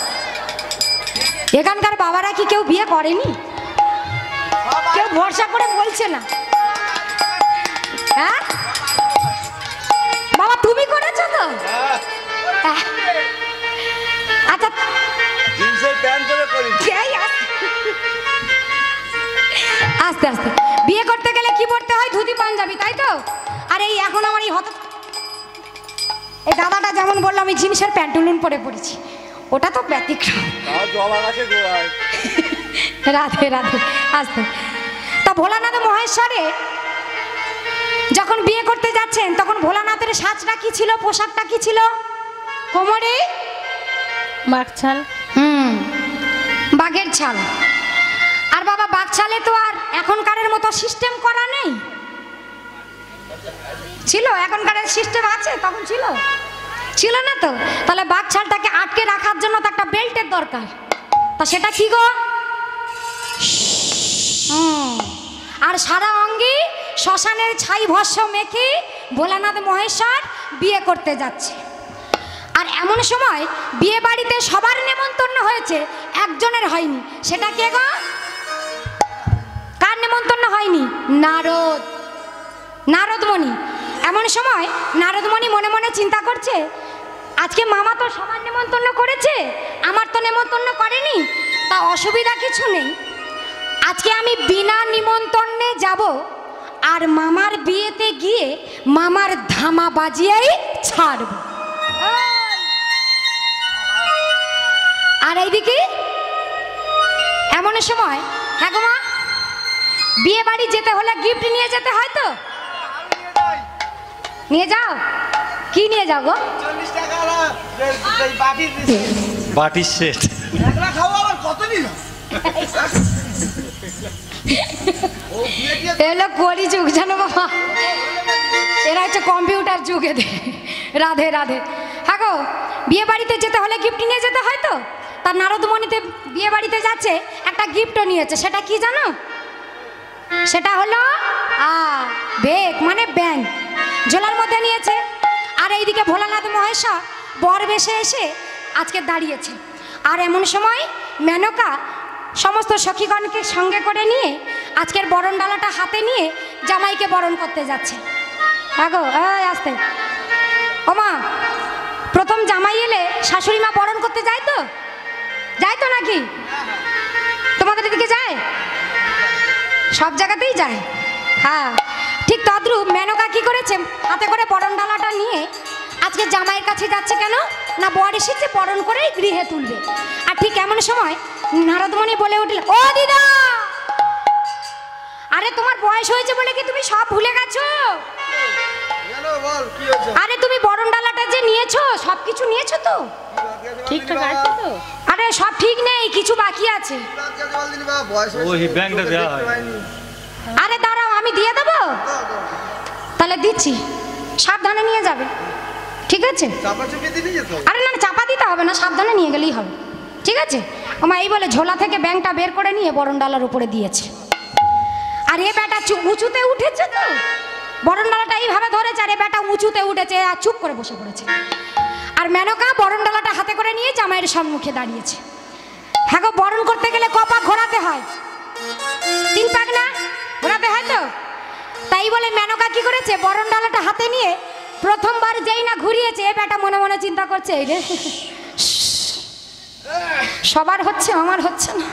এখানকার বাবারা কি কেউ বিয়ে করেনি? কেউ ভরসা করে বলছে না। হ্যাঁ বাবা, তুমি করেছো তো? আচ্ছা, জিন্সের প্যান্ট পরে করি। আস্তে আস্তে। বিয়ে করতে গেলে কি পড়তে হয়? ধুতি পাঞ্জাবি, তাই তো? আর এই এখন আমার এই দাদাটা যেমন বললো আমি জিন্সের প্যান্টুলুন পরে পড়েছি, ওটা তো ব্যতিক্রম। রাধে রাধে। আস্তে। তা ভোলানাথ মহেশ্বরে যখন বিয়ে করতে যাচ্ছেন তখন ভোলানাথের সাজটা কি ছিল, পোশাকটা কি ছিল? কোমরে বাঘছাল। বাঘের ছাল। আর বাবা বাঘছালে তো আর এখনকারের মতো সিস্টেম করা নেই। ছিল? এখনকারের সিস্টেম আছে? তখন ছিল? ছিল না তো। তাহলে বাঘছালটাকে আটকে রাখার জন্য তো একটা বেল্টের দরকার। তা সেটা কি গো? আর সারা অঙ্গে শ্মশানের ছাই ভস্য মেখে ভোলানাথ মহেশ্বর বিয়ে করতে যাচ্ছে। আর এমন সময় বিয়ে বাড়িতে সবার নেমন্তন্ন হয়েছে, একজনের হয়নি। সেটা কে গো? কার নেমন্তন্ন হয়নি? নারদ। নারদমণি। এমন সময় নারদমণি মনে মনে চিন্তা করছে, আজকে মামা তো সবার নেমন্তন্ন করেছে, আমার তো নেমন্তন্ন করেনি। তা অসুবিধা কিছু নেই, আজকে আমি বিনা নিমন্ত্রণে যাব, আর মামার বিয়েতে গিয়ে মামার ধামা বাজিয়েই ছাড়ব। আর এইদিকে এমন সময়, হ্যাঁ গো মা, বিয়ে বাড়ি যেতে হলে গিফট নিয়ে যেতে হয় তো? নিয়ে যাও। কি নিয়ে যাও গো? বাটির সেট। এলো কলি যুগ জানো বাবা, এরা হচ্ছে কম্পিউটার যুগ এদের। রাধে রাধে। হ্যাঁ গো, বিয়ে বাড়িতে যেতে হলে গিফট নিয়ে যেতে হয় তো। তার নারদমণিতে বিয়ে বাড়িতে যাচ্ছে, একটা গিফটও নিয়েছে। সেটা কি জানো? সেটা হলো বেগ, মানে ব্যাংক ঝোলার মধ্যে নিয়েছে। আর এইদিকে ভোলানাথ মহেশ্বর বর বেশে এসে আজকে দাঁড়িয়েছে। আর এমন সময় মেনকা সমস্ত সখীগণকে সঙ্গে করে নিয়ে আজকের বরণ ডালাটা হাতে নিয়ে জামাইকে বরণ করতে যাচ্ছে। হ্যাঁ গো, আসতে ও মা, প্রথম জামাই এলে শাশুড়ি মা বরণ করতে যায় তো? যায় তো নাকি? তোমাদের এদিকে যায়? সব জায়গাতেই যায়। হ্যাঁ, ঠিক তদ্রূপ মেনকা কি করেছে, হাতে করে বরণ ডালাটা নিয়ে আজকে জামাইয়ের কাছে যাচ্ছে। কেন না, বর এসেছে, বরণ করেই গৃহে তুলবে। আর ঠিক এমন সময় নারদমণি বলে উঠল, ও দিদা, আরে তোমার বয়স হয়েছে বলে কি তুমি সব ভুলে গেছো? আরে তুমি বরণ ডালাটা যে নিয়েছো, সব কিছু নিয়েছো তো? ঠিকঠাক আছে তো? আরে সব ঠিক নেই, কিছু বাকি আছে। ওই ব্যাংকটা দেওয়া হয়। আরে দাঁড়াও, আমি দিয়ে দেবো। তাহলে দিচ্ছি, সাবধানে নিয়ে যাবে, ঠিক আছে? আরে না, চাপা দিতে হবে না, সাবধানে নিয়ে গেলেই হবে, ঠিক আছে? আমার এই বলে ঝোলা থেকে ব্যাংকটা বের করে নিয়ে বরণ ডালার উপরে দিয়েছে। আর এ বেটা উঁচুতে উঠেছে তো, বরণ ডালাটা এইভাবে ধরেছে, আর এ বেটা উঁচুতে উঠেছে আর চুপ করে বসে পড়েছে। আর মেনকা বরণ ডালাটা হাতে করে নিয়ে জামাইয়ের সম্মুখে দাঁড়িয়েছে। হ্যাঁ গো, বরণ করতে গেলে কপা ঘোরাতে হয়, 3 পাক না ঘোরাতে হয় তো। তাই বলে মেনকা কি করেছে, বরণ ডালাটা হাতে নিয়ে প্রথমবার যেই না ঘুরিয়েছে, এ বেটা মনে মনে চিন্তা করছে, এই রে সবার হচ্ছে, আমার হচ্ছে না।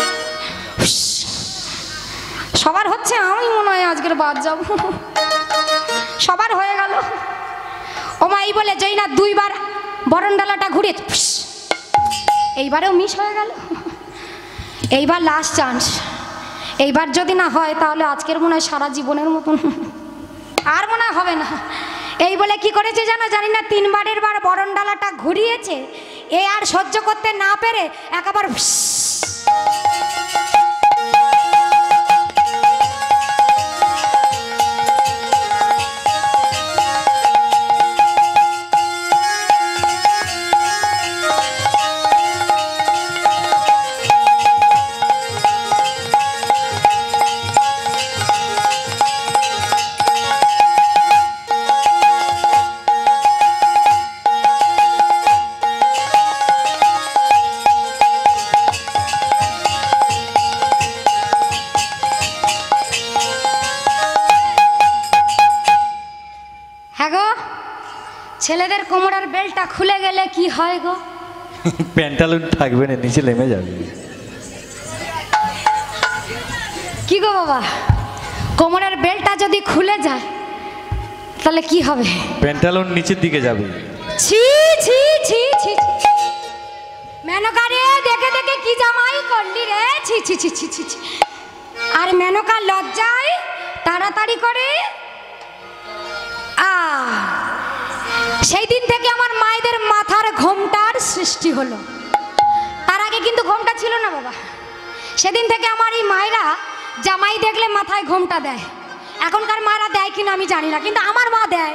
সবার হচ্ছে, আমি মনে হয় আজকের বাদ যাব। সবার হয়ে গেল। ও মা, এই বলে যেই না 2 বার বরণ ডালাটা ঘুরিয়ে, এইবারেও মিস হয়ে গেল। এইবার লাস্ট চান্স, এইবার যদি না হয় তাহলে আজকের মনে হয় সারা জীবনের মতন আর মনে হবে না। এই বলে কি করেছে জানো, জানি না 3 বারের বার বরণ ডালাটা ঘুরিয়েছে। এ আর সহ্য করতে না পেরে একেবারে ছেলেদের কোমরের বেল্টটা খুলে গেলে কি হয় গো? প্যান্টালুন থাকবে না, নিচে নেমে যাবে। কি গো বাবা, কোমরের বেল্টটা যদি খুলে যায় তাহলে কি হবে? প্যান্টালুন নিচের দিকে যাবে। ছি ছি ছি ছি, মেনকা রে, দেখে দেখে কি জামাই করলি রে, ছি ছি ছি ছি ছি। আর মেনকা লজ্জায় তাড়াতাড়ি করে সেই দিন থেকে আমার মায়েদের মাথার ঘোমটার সৃষ্টি হলো। তার আগে কিন্তু ঘোমটা ছিল না বাবা। সেদিন থেকে আমার এই মায়েরা জামাই দেখলে মাথায় ঘোমটা দেয়। এখনকার মায়েরা দেয় কিনা আমি জানি না, কিন্তু আমার মা দেয়।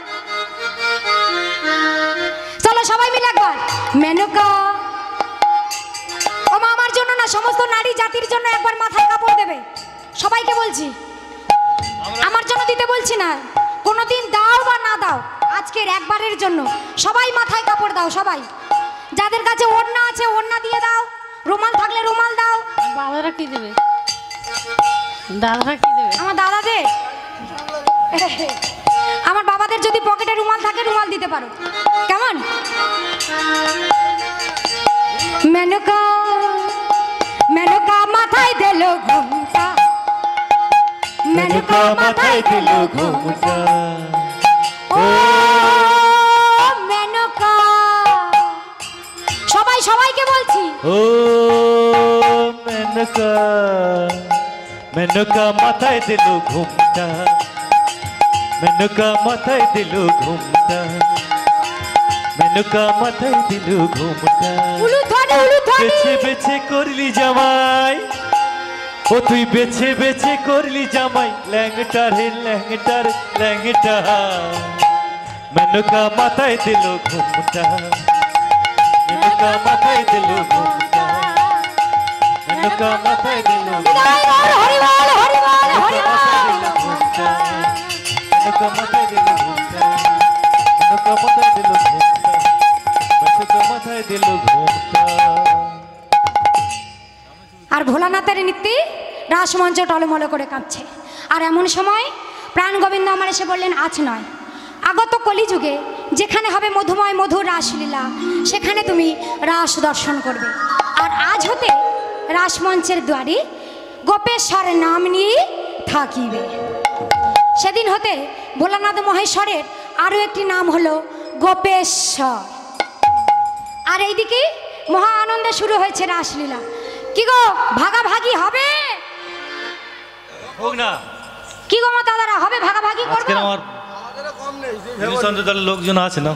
চলো সবাই মিলে একবার মেনকা। ও মা, আমার জন্য না, সমস্ত নারী জাতির জন্য একবার মাথায় কাপড় দেবে। সবাইকে বলছি, আমার জন্য দিতে বলছি না। কোনোদিন দাও বা না দাও, আজকের একবারের জন্য সবাই মাথায় কাপড় দাও। সবাই, যাদের কাছে ওড়না আছে ওড়না দিয়ে দাও, রুমাল থাকলে রুমাল দাও। বাবারা কি দেবে? দাদারা কি দেবে? আমার দাদাদের, আমার বাবাদের যদি পকেটে রুমাল থাকে রুমাল দিতে পারো, কেমন? মেনকা মেনকা মাথায় দিল ঘোমটা, মেনকা মাথায় দিল ঘোমটা। ও মেনকা, সবাই সবাইকে বলছি, ও মেনকা, মেনকা মাথায় দিল ঘুমটা, মেনকা মাথায় দিল ঘুমটা, মেনকা মাথায় দিল ঘুমটা। উলু ধরে উলুধ্বনি। বেছে বেছে করলি জামাই, ও তুই বেছে বেছে করলি জামাই, ল্যাংটা রে ল্যাংটা রে ল্যাংটা, মেনকা মাথায় দিল ঘুমটা, মেনকা মাথায় দিল ঘুমটা, মেনকা মাথায় দিল বিদায় গৌর হরি বল হরি বল হরি বল। ঘুমটা, মেনকা মাথায় দিল ঘুমটা, মেনকা মাথায় দিল ঘুমটা, মেনকা মাথায় দিল ঘুমটা। আর ভোলানাথের নীতি রাসমঞ্চ টলমল করে কাঁপছে। আর এমন সময় প্রাণ গোবিন্দ আমার এসে বললেন, আজ নয়, আগত কলিযুগে যেখানে হবে মধুময় মধুর রাসলীলা, সেখানে তুমি রাস দর্শন করবে। আর আজ হতে রাসমঞ্চের দুয়ারে গোপেশ্বর নাম নিয়ে থাকিবে। সেদিন হতে ভোলানাথ মহেশ্বরের আরও একটি নাম হলো গোপেশ্বর। আর এইদিকে মহা আনন্দে শুরু হয়েছে রাসলীলা। কি গো, ভাগাভাগি হবে? হোক না, কি গো মা দাদারা, হবে ভাগাভাগি আজকে করবো? আমার নিঃসন্দেহ দলের লোকজন আছে না,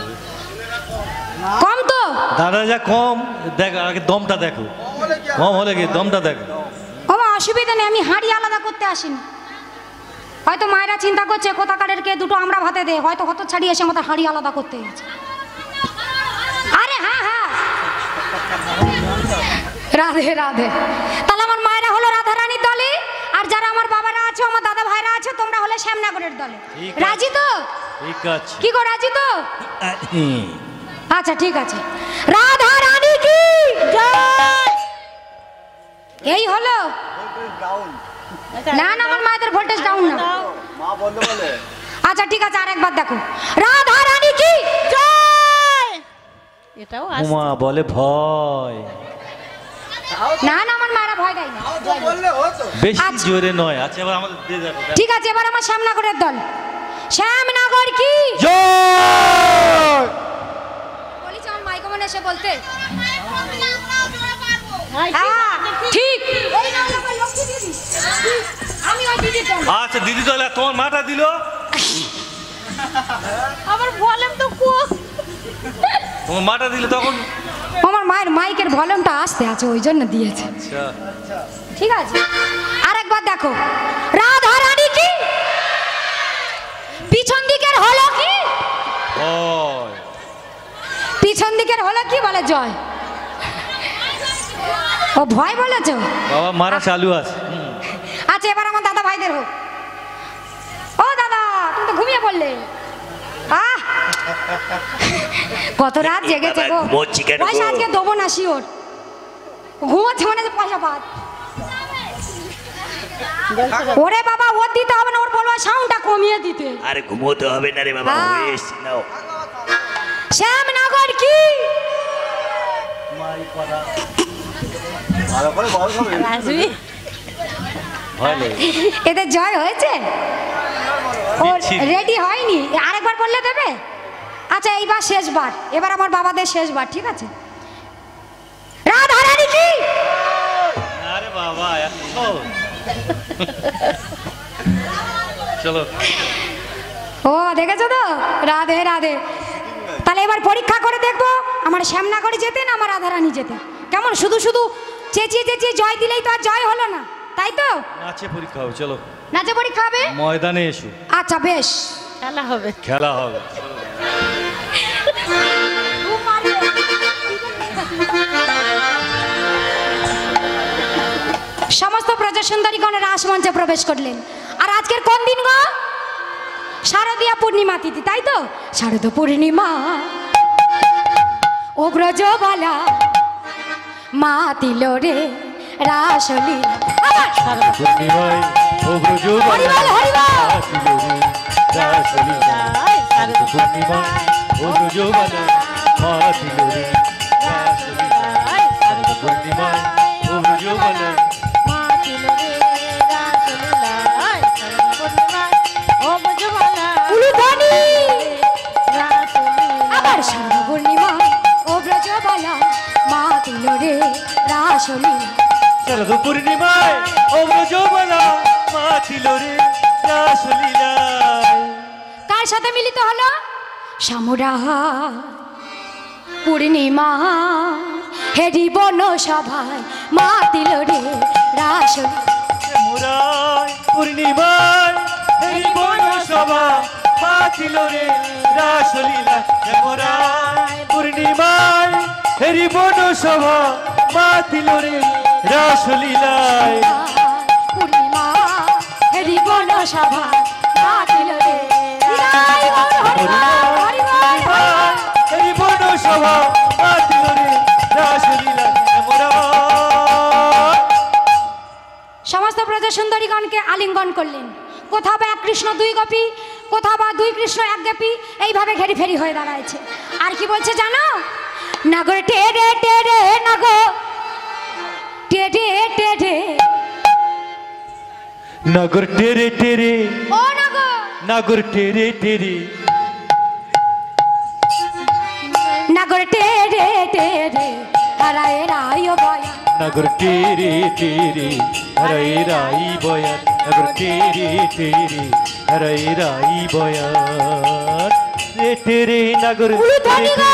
কম তো? দাদা যা কম, দেখ আগে দমটা দেখো, কম হলে কি দমটা দেখো। ও মা, অসুবিধা নেই, আমি হাঁড়ি আলাদা করতে আসিনি। হয়তো মায়েরা চিন্তা করছে কোথাকারের কে দুটো আমরা ভাতে দে, হয়তো হত ছাড়িয়ে এসে আমাদের হাঁড়ি আলাদা করতে গেছে। আরে হ্যাঁ হ্যাঁ, রাধে রাধে। তাহলে আমার মায়েরা হলো রাধা রানীর দলে, আর যারা আমার বাবারা আছে, আমার দাদা ভাইরা আছে, তোমরা হলে শ্যামনগরের দলে। ঠিক আছে। রাজি তো? ঠিক আছে। কি গো, রাজি তো? আচ্ছা ঠিক আছে। রাধা রানী কি জয়। এই হলো না না, আমার মায়েদের ভোল্টেজ ডাউন না। মা বললে বলে আচ্ছা ঠিক আছে, আরেকবার দেখো। রাধা রানী কি জয়। এটাও উমা বলে ভয়, না না, আমার মায়েরা ভয় দেয় না। বললে হতো। বেশি আচ্ছা। জোরে নয়। আচ্ছা এবার আমাদের দিয়ে দেখো। ঠিক আছে, এবার আমার শ্যামনগরের দল। শ্যামনগর কি জয়। বলিস আমার মাইকে মনে এসে বলতে। হ্যাঁ, হ্যাঁ ঠিক। এই নাও আমার লক্ষ্মী দিদি। আমি ওই দিদির দল। আচ্ছা দিদি দলে তোমার মাটা দিল, আবার বলেন তো তোমার মাটা দিল তখন। আমার মায়ের মাইকের ভলিউমটা আসতে আছে, ওই জন্য দিয়েছে। আচ্ছা ঠিক আছে, আরেকবার দেখো। রাধা রানী কি পিছন দিকের হলো কি? ভয়। পিছন দিকের হলো কি বলে জয়? ও ভয় বলেছ? বাবা মারা চালু আছে। আচ্ছা এবার আমার দাদা ভাইদের হোক। ও দাদা, তুমি তো ঘুমিয়ে পড়লে। আহ কত রাত জেগেছে গো। ঘুমোচ্ছি কেন গো? পয়সা আজকে দেবো না শিওর। ঘুমোচ্ছে মানে যে পয়সা পাত। ওরে বাবা, ওর দিতে হবে না, ওর বলবো সাউন্ডটা কমিয়ে দিতে। আরে ঘুমোতে হবে না রে বাবা, হ্যাঁ। হয়ে এসছি নাও। শ্যামনগর কি ভালো করে বল সবাই। আসবি ভয় লাগে। এদের জয় হয়েছে? ওর দিচ্ছি। রেডি হয়নি, আরেকবার বললে দেবে? আচ্ছা এইবার শেষবার, এবার আমার বাবাদের শেষবার, ঠিক আছে? রাধা রানী কি আরে বাবা এত চলো। ও দেখেছো তো, রাধে রাধে। তাহলে এবার পরীক্ষা করে দেখবো আমার শ্যামনগরে যেতে না আমার রাধা রানী যেতে। কেমন শুধু শুধু চেঁচিয়ে চেঁচিয়ে জয় দিলেই তো আর জয় হলো না, তাই তো? নাচে পরীক্ষা হবে, চলো নাচে পরীক্ষা হবে? ময়দানে এসো, আচ্ছা বেশ। খেলা হবে। খেলা হবে। সমস্ত প্রজা সুন্দরীগণ রাসমঞ্চে প্রবেশ করলেন। আর আজকের কোন দিন গো? শারদীয়া পূর্ণিমা তিথি, তাই তো? শারদ পূর্ণিমা ও ব্রজবালা মা দিল রে রাসলীলা। আবার পূর্ণিমায় ও ব্রজবালা হরিবল হরিবল। রাসলীলা। পূর্ণিমায় ও ব্রজবালা মা দিল রে রাসলীলা। পূর্ণিমায় ও ব্রজবালা উলুধ্বনি। আবার শারদ পূর্ণিমা ও ব্রজবালা মা দিল রে রাসলীলা। শারদ পূর্ণিমায় ও ব্রজবালা মা দিল রে রাসলীলা। কার সাথে মিলিত হলো? শামুরা পূর্ণিমা হেরি বন সভায় মাতিল রে রাসলীলা। মোরাই পূর্ণিমায় এই বনসভা মাতিল রে রাসলীলা। মোরাই পূর্ণিমায় এই বনসভা মাতিল রে রাসলীলায়। পূর্ণিমা হেরি বন সভায় মাতিল রে এই বনসভা মাতিল রে রাসলীলা। সমস্ত ব্রজ সুন্দরীগণকে আলিঙ্গন করলেন। কোথাও বা এক কৃষ্ণ দুই গোপী, কোথাও বা দুই কৃষ্ণ এক গোপী, এইভাবে ঘেরি ফেরি হয়ে দাঁড়াইছে। আর কি বলছে জানো? নাগর টেরে টেরে নাগর টেরে টেরে নাগর টেরে টেরে ও নাগর নাগর টেরে টেরে নাগর টেরে টেরে হারায় রায় বয়া। নাগর টেরে টেরে হরে রাই বয়ান। নাগর টেরে টেরে হরে রাই বয়ান। রে টেরে নাগর উলুধ্বনি গো।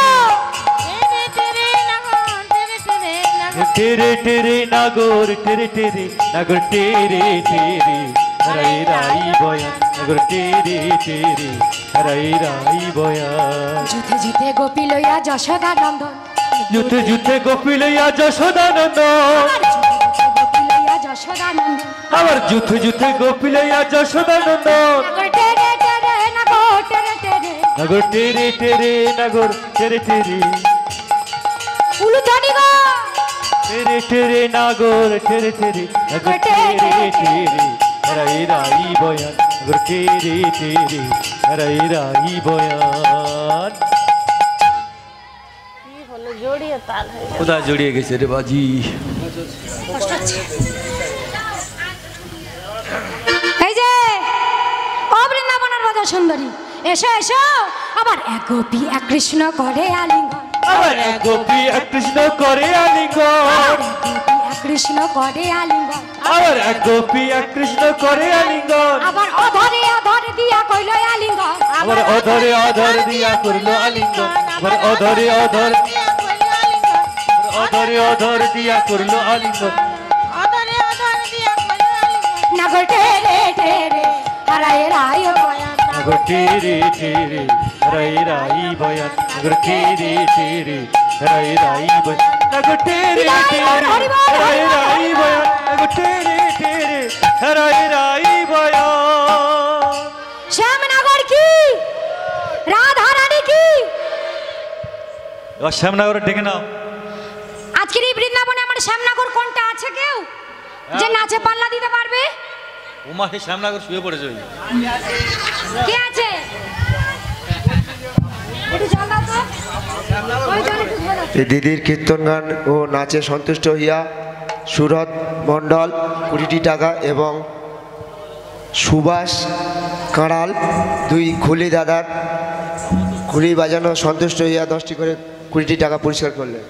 টেরে টেরে নাগর টেরে টেরে নাগর টেরে টেরে হরে রাই বয়ান। নাগর টেরে টেরে হরে রাই বয়ান। যুথে যুথে গোপী লইয়া যশোদা নন্দন, যুথে যুথে গোপী লইয়া যশোদানন্দন। গোপী লইয়া যশোদা নন্দন। আবার যুথে যুথে গোপী লইয়া যশোদানন্দন। নাগর টেরে টেরে নাগর টেরে টেরে নাগর টেরে টেরে নাগর টেরে টেরে উলুধ্বনি গো। টেরে টেরে নাগর টেরে টেরে নাগর টেরে টেরে হরে রাই বয়ান। নাগর টেরে টেরে হরে রাই বয়ান। কি হলো জড়িয়ে তাল হয়ে গেল। কোথায় জড়িয়ে গেছে রে বাজি? এই যে ও বৃন্দাবনের ব্রজ সুন্দরী, এসো এসো। আবার এক গোপী এক কৃষ্ণ করে আলিঙ্গন। আবার এক গোপী এক কৃষ্ণ করে আলিঙ্গন। আবার এক গোপী এক কৃষ্ণ করে আলিঙ্গন। আবার এক গোপী এক কৃষ্ণ করে আলিঙ্গন। আবার অধরে অধরে দিয়া কইল আলিঙ্গন। আবার অধরে অধর দিয়া করলো আলিঙ্গন। আবার অধরে অধর অধরে অধর দিয়া করলো আলিঙ্গন। নাগর টেরে টেরে হারায় রায় বয়ান। নাগর টেরে টেরে হরে রাই বয়ান। নাগর টেরে টেরে হরে রাই বয়ান। নাগর টেরে টেরে হরে রাই বয়ান। নাগর টেরে টেরে হরে রাই বয়ান। শ্যামনগর কি রাধা রানী কি? এবার শ্যামনগর ডেকে নাও। আজকের এই বৃন্দাবনে আমার শ্যামনগর কোনটা আছে কেউ যে নাচে পাল্লা দিতে পারবে? উমা সেই শ্যামনগর শুয়ে পড়েছে ওই। কে আছে? একটু জল দাও তো। ওই জল একটু ধরে দাও। এই দিদির কীর্তন গান ও নাচে সন্তুষ্ট হইয়া সুরত মণ্ডল 20টি টাকা এবং সুভাষ কাঁড়াল দুই খুলি দাদার খুলি বাজানো সন্তুষ্ট হইয়া 10টি করে 20টি টাকা পুরস্কার করলেন।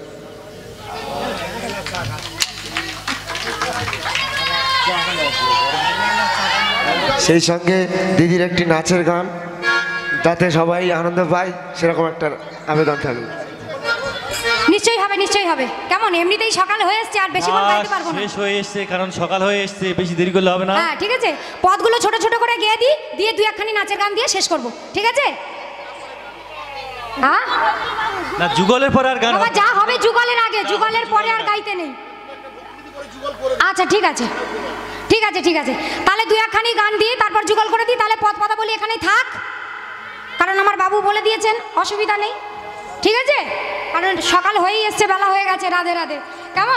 সেই সঙ্গে দিদির একটি নাচের গান, তাতে সবাই আনন্দ পায়, সেরকম একটা আবেদন থাকবে। নিশ্চয়ই হবে নিশ্চয়ই হবে। কেমন এমনিতেই সকাল হয়ে এসছে, আর বেশিক্ষণ গাইতে পারবো না। শেষ হয়ে এসছে, কারণ সকাল হয়ে এসছে, বেশি দেরি করলে হবে না। হ্যাঁ ঠিক আছে, পদগুলো ছোট ছোট করে গেয়ে দিই, দিয়ে দুই একখানি নাচের গান দিয়ে শেষ করব, ঠিক আছে? হ্যাঁ না, যুগলের পরে আর গান বাবা, যা হবে যুগলের আগে, যুগলের পরে আর গাইতে নেই। আচ্ছা ঠিক আছে ঠিক আছে ঠিক আছে, তাহলে দুই একখানি গান দিয়ে তারপর যুগল করে দিই। তাহলে পদ পদা বলি এখানেই থাক, কারণ আমার বাবু বলে দিয়েছেন, অসুবিধা নেই, ঠিক আছে? কারণ সকাল হয়েই এসছে, বেলা হয়ে গেছে। রাধে রাধে। কেমন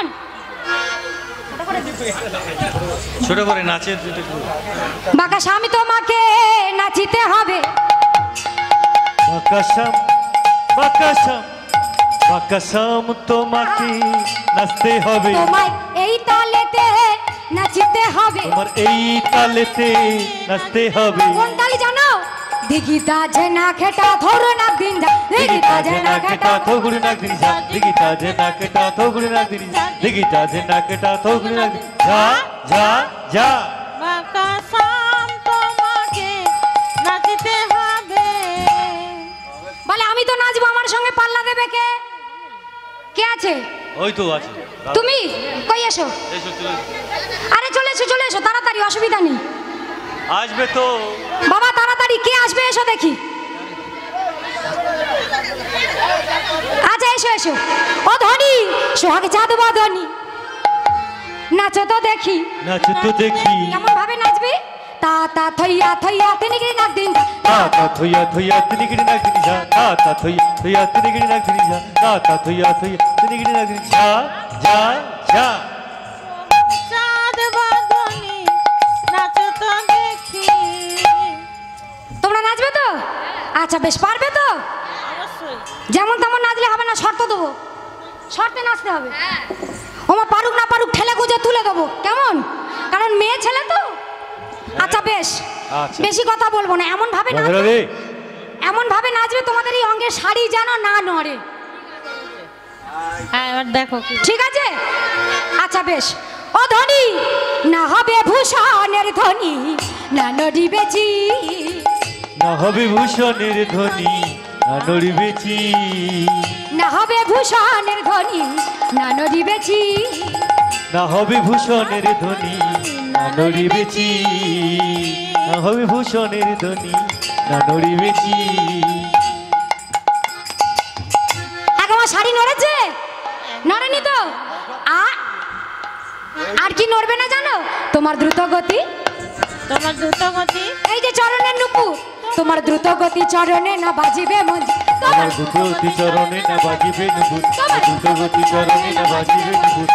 ছোট করে নাচের বাঁকা স্বামী তোমাকে নাচিতে হবে। বাকাশাম বাকাশাম বাকাশাম তোমাকে নাচতে হবে। তোমায় এই তালেতে নাচিতে হবে। তোমার এই তালেতে নাচতে হবে। কোন তালি জানো? দিগিতা যে না খেটা ধরো না দিন যা, দিগিতা যে না খেটা থোগুড়ি নাক দিন যা, দিগিতা যে না কেটা থোগুড়ি নাক দিন যা, দিগিতা যে না কেটা থোগুড়ি নাক দিন যা যা যা। বাকাসাম তোমাকে নাচতে হবে। বলে আমি তো নাচবো, আমার সঙ্গে পাল্লা দেবে কে? কে আছে? ওই তো আছে তুমি কই এসো? এসো চলে আরে চলে এসো তাড়াতাড়ি, অসুবিধা নেই। আসবে তো বাবা তাড়াতাড়ি, কে আসবে এসো দেখি। আচ্ছা এসো। ও ধনী সোহাগ চাঁদ বাঁধনি, নাচো তো দেখি। নাচো তো দেখি কেমন ভাবে নাচবে? তা তা থইয়া থইয়া তিনিগিরি নাক দিন, তা তা থইয়া থইয়া তিনিগিরি নাক দিনি যা, তা তা থইয়া থইয়া তিনিগিরি নাক দিনি যা, তা তা থইয়া থইয়া তিনিগিরি নাক দিনি যা যা যা। চাঁদ বাঁধনি নাচো তো দেখি। তোমরা নাচবে তো? আচ্ছা বেশ, পারবে তো? অবশ্যই। যেমন তেমন নাচলে হবে না, শর্ত দেবো, শর্তে নাচতে হবে। ওমা পারুক না পারুক ঠেলে গুজে তুলে দেবো, কেমন? কারণ মেয়ে ছেলে তো। আচ্ছা বেশ, আচ্ছা। বেশি কথা বলবো না, এমন ভাবে রে এমন ভাবে নাচবে তোমাদের এই অঙ্গের শাড়ি যেন না নড়ে, হ্যাঁ এবার দেখো কি। ঠিক আছে? আচ্ছা বেশ। ও ধনী না হবে ভূষণের ধনী, না নড়িবেছি, না হবে ভূষণের ধ্বনি না নড়িবেছি, না হবে ভূষণের ধনী, না নড়িবেছি, না হবে ভূষণের ধ্বনি না নড়িবেছি, না হবে ভূষণের ধ্বনি না নড়িবেছি। আমার শাড়ি নড়েছে? নড়েনি তো? আর কি নড়বে না জানো? তোমার দ্রুত গতি, তোমার দ্রুত গতি, এই যে চরণের নুপুর, তোমার দ্রুত গতি চরণে না বাজিবে মঞ্জি, আমার দ্রুতগতি চরণে না বাজিবে নুপুর, দ্রুতগতি চরণে না বাজিবে নুপুর,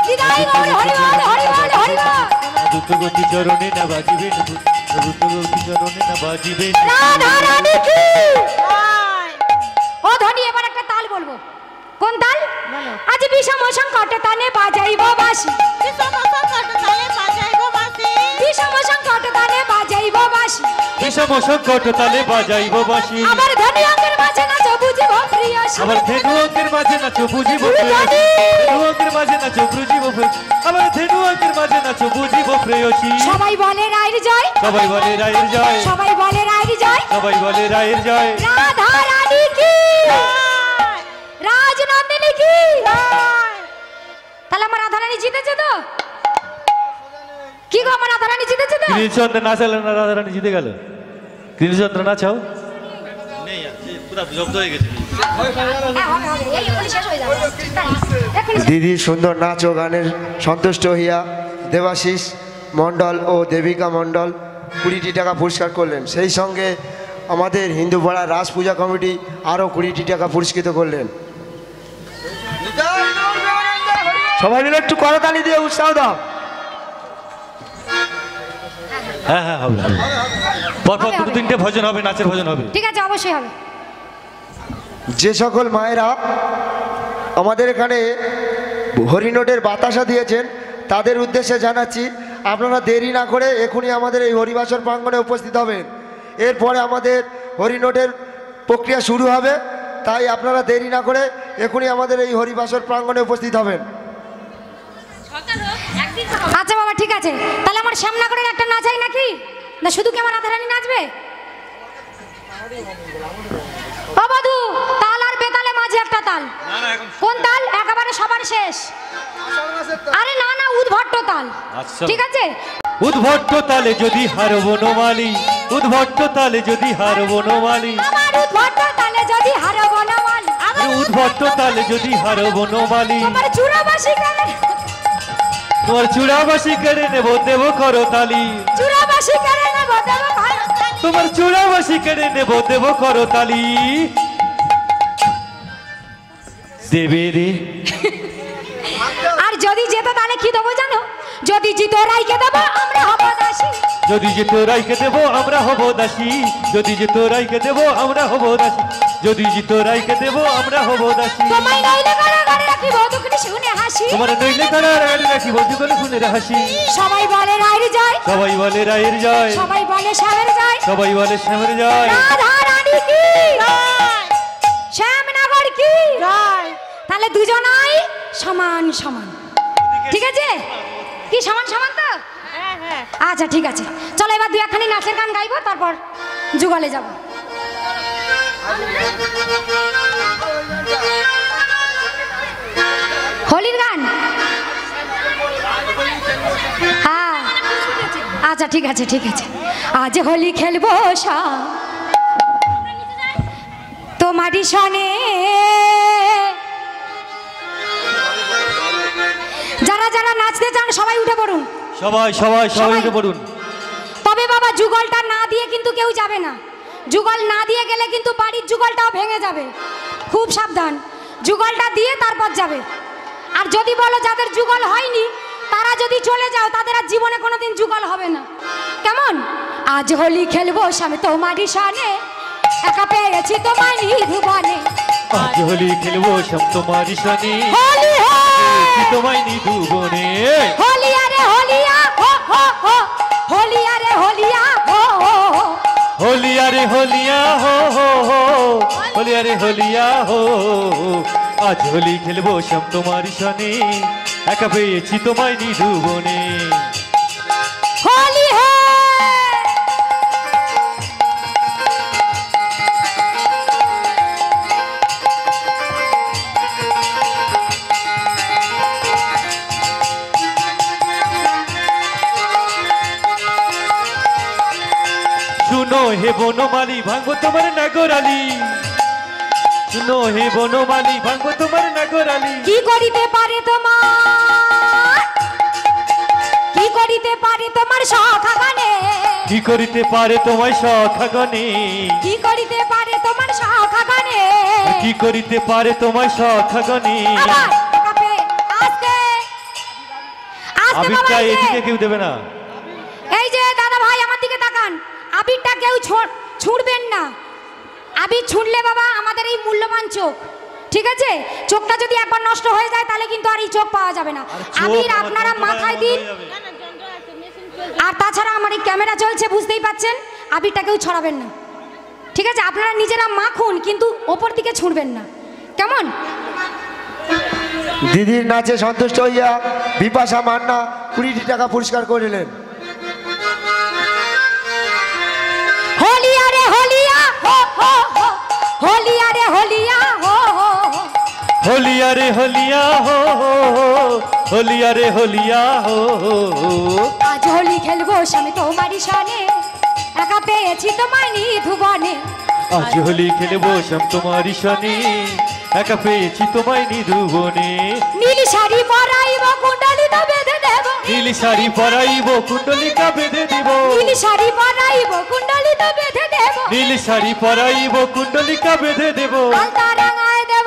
দ্রুতগতি চরণে না বাজিবে নুপুর, দ্রুতগতি চরণে না বাজিবে রাধা রানী কি? জয়। ও ধনী এবার একটা তাল বলবো। কোন তাল? বলো। আজ বিষম সংকটে তানে বাজাইব বাঁশি, বিষম সংকট তালে বাজাইব বাঁশি, বিষম সংকটে তানে বাজাইব বাঁশি, বিষম সংকট তালে বাজাইব বাঁশি, আবার ধনী অঙ্গের মাঝে নাচ বুঝিব প্রিয়সী, আবার ধেনু অঙ্কের মাঝে নাচো বুঝিব প্রেয়সী, ধেনু অঙ্কের মাঝে নাচো বুঝিব প্রেয়সী, আবার ধেনু অঙ্কের মাঝে নাচো বুঝিব প্রেয়সী। সবাই বলে রায়ের জয়, সবাই বলে রায়ের জয়, সবাই বলে রায়ের জয়, সবাই বলে রায়ের জয়, রাধা রানী কি? জয়। রাজনন্দিনী কি? জয়। তাহলে আমার রাধা রানী জিতেছে তো? কি গো, আমার রাধা রানী জিতেছে তো? কৃষ্ণচন্দ্র নাচালে না রাধারানী জিতে গেল? কৃষ্ণচন্দ্র নাচাও পুরা জব্দ হয়ে গেছে। হ্যাঁ, হবে, এই এক্ষুনি শেষ হয়ে যাবে। এক্ষুনি শেষ। দিদির সুন্দর নাচ ও গানের সন্তুষ্ট হইয়া দেবাশিস মণ্ডল ও দেবিকা মণ্ডল 20টি টাকা পুরস্কার করলেন। সেই সঙ্গে আমাদের হিন্দু পাড়া রাস পূজা কমিটি আরও 20টি টাকা পুরস্কৃত করলেন। সবাই মিলে একটু করতালি দিয়ে উৎসাহ দাও। হ্যাঁ হ্যাঁ হবে হবে। পরপর হবে, দুটো হবে। তিনটে ভজন হবে, নাচের ভজন হবে। ঠিক আছে, অবশ্যই হবে। যে সকল মায়েরা আমাদের এখানে হরিনোটের বাতাসা দিয়েছেন তাদের উদ্দেশ্যে জানাচ্ছি, আপনারা দেরি না করে এখনই আমাদের এই হরিবাসর প্রাঙ্গণে উপস্থিত হবেন। এরপরে আমাদের হরিনোটের প্রক্রিয়া শুরু হবে, তাই আপনারা দেরি না করে এখনই আমাদের এই হরিবাসর প্রাঙ্গণে উপস্থিত হবেন। আচ্ছা বাবা, ঠিক আছে। তাহলে আমার শ্যামনগরের একটা নাচাই নাকি? না শুধু কি আমার রাধারানী নাচবে? ও বধু, তাল আর বেতালে মাঝে একটা তাল। কোন তাল? একেবারে সবার শেষ। আরে না না, উদ্ভট্ট তাল। আচ্ছা। ঠিক আছে। উদ্ভট্ট তালে যদি হার বনমালী, উদ্ভট্ট তালে যদি হার বনমালী, আমার উদ্ভট্ট তালে যদি হারব না বল, উদ্ভট্ট তালে যদি হার বনমালী, তোমার চূড়াবাসী কেড়ে, তোমার চূড়াবাসী কেড়ে নেব দেব করতালি, চূড়াবাসী কেড়ে নেব দেব ঘর। তোমার চূড়াবাসী কেড়ে নেব দেব করতালি। দেবে রে আর যদি যেত তাহলে কি দেবো জানো? যদি জিতো রাইকে দেবো আমরা হব দাসী, যদি যে তোরাইকে দেব আমরা হব দাসী, যদি যে তোরাইকে দেব আমরা হব দাসী, যদি যে তোরাইকে দেব আমরা হব দাসী। তোমায় নইলে কারাগারে রাখিব দুঃখনি শুনে হাসি, তোমার নইলে তারা রাগাড়ি রাখি বলতে গেলে শুনে হাসি। সবাই বলে রায়ের জয়, সবাই বলে রায়ের জয়, সবাই বলে শ্যামের জয়, সবাই বলে শ্যামের জয়। রাধা রানী কি? শ্যামনগর কি? তাহলে দুজনাই সমান সমান, ঠিক আছে? কি সমান সমান তো? হ্যাঁ হ্যাঁ। আচ্ছা ঠিক আছে, চলো এবার 2-1খানি নাচের গান গাইবো, তারপর যুগলে যাব। হোলির গান? হ্যাঁ আচ্ছা ঠিক আছে ঠিক আছে। আজ হোলি খেলবো তোমারই সনে। যারা যারা নাচতে চান সবাই উঠে পড়ুন। সবাই সবাই সবাই উঠে পড়ুন। তবে বাবা যুগলটা না দিয়ে কিন্তু কেউ যাবে না। যুগল না দিয়ে গেলে কিন্তু বাড়ির যুগলটাও ভেঙে যাবে, খুব সাবধান। যুগলটা দিয়ে তারপর যাবে। আর যদি বলো যাদের যুগল হয়নি তারা যদি চলে যাও তাদের আর জীবনে কোনোদিন যুগল হবে না, কেমন? আজ হোলি খেলবো স্বামী তোমারই সনে, একা পেয়েছি তোমায় নিধুবনে। আজ হোলি খেলবো সব তোমারই সনে, হোলি তোমায় নিধুবনে। হোলি আরে হোলিয়া হো হো হো, হোলি আরে হোলিয়া হো হো হো, হোলি আরে হোলিয়া হো হো হো, হোলি আরে হোলিয়া হো। আজ হোলি খেলবো সব তোমারই সনে, একা পেয়েছি তোমায় নিধুবনে। হোলি হে শুনো হে বনমালী ভাঙবো তোমার নাগরালি, শুনো হে বনমালী ভাঙবো তোমার নাগরালি। কি করিতে পারে তোমার, কি করিতে পারে তোমার সখা গানে, কি করিতে পারে তোমায় সখা গনে, কি করিতে পারে তোমার সখা গানে, কি করিতে পারে তোমায় সখা গনে। আবার কাপে আস্তে আস্তে আবিরটা বাবা, এই যে- এদিকে কেউ দেবে না। এই যে দাদা ভাই আমার দিকে তাকান, আবিরটা কেউ ছুঁড়বেন না। আবির ছুঁড়লে বাবা আমাদের এই মূল্যবান চোখ, ঠিক আছে? চোখটা যদি একবার নষ্ট হয়ে যায় তাহলে কিন্তু আর এই চোখ পাওয়া যাবে না। আবির আপনারা মাথায় দিন। আর তাছাড়া আমার এই ক্যামেরা চলছে, বুঝতেই পাচ্ছেন, আবিরটা কেউ ছড়াবেন না, ঠিক আছে? আপনারা নিজেরা মাখুন কিন্তু ওপর দিকে ছুঁড়বেন না, কেমন? দিদির নাচে সন্তুষ্ট হইয়া বিপাশা মান্না 20টি টাকা পুরস্কার করিলেন। হোলি আরে হোলিয়া হো হো হো, হোলি আরে হোলিয়া হো হো হো, হোলি আরে হোলিয়া হো হো হো, হোলি আরে হোলিয়া হো হো হো। আজ হোলি খেলবো স্বামী তোমারই সনে, একা পেয়েছি তোমায় নিধুবনে। আজ হোলি খেলবো সব তোমারই সনে, একা পেয়েছি তোমায় নিধুবনে। নীল শাড়ি পরাইব কুণ্ডলিতা বেঁধে দেব, নীল শাড়ি পরাইব কুণ্ডলিকা বেঁধে দিব, নীল শাড়ি পরাইব কুণ্ডলিতা বেঁধে দেব, নীল শাড়ি পরাইব কুণ্ডলিকা বেঁধে দেব। আলতা রাঙায় দেব।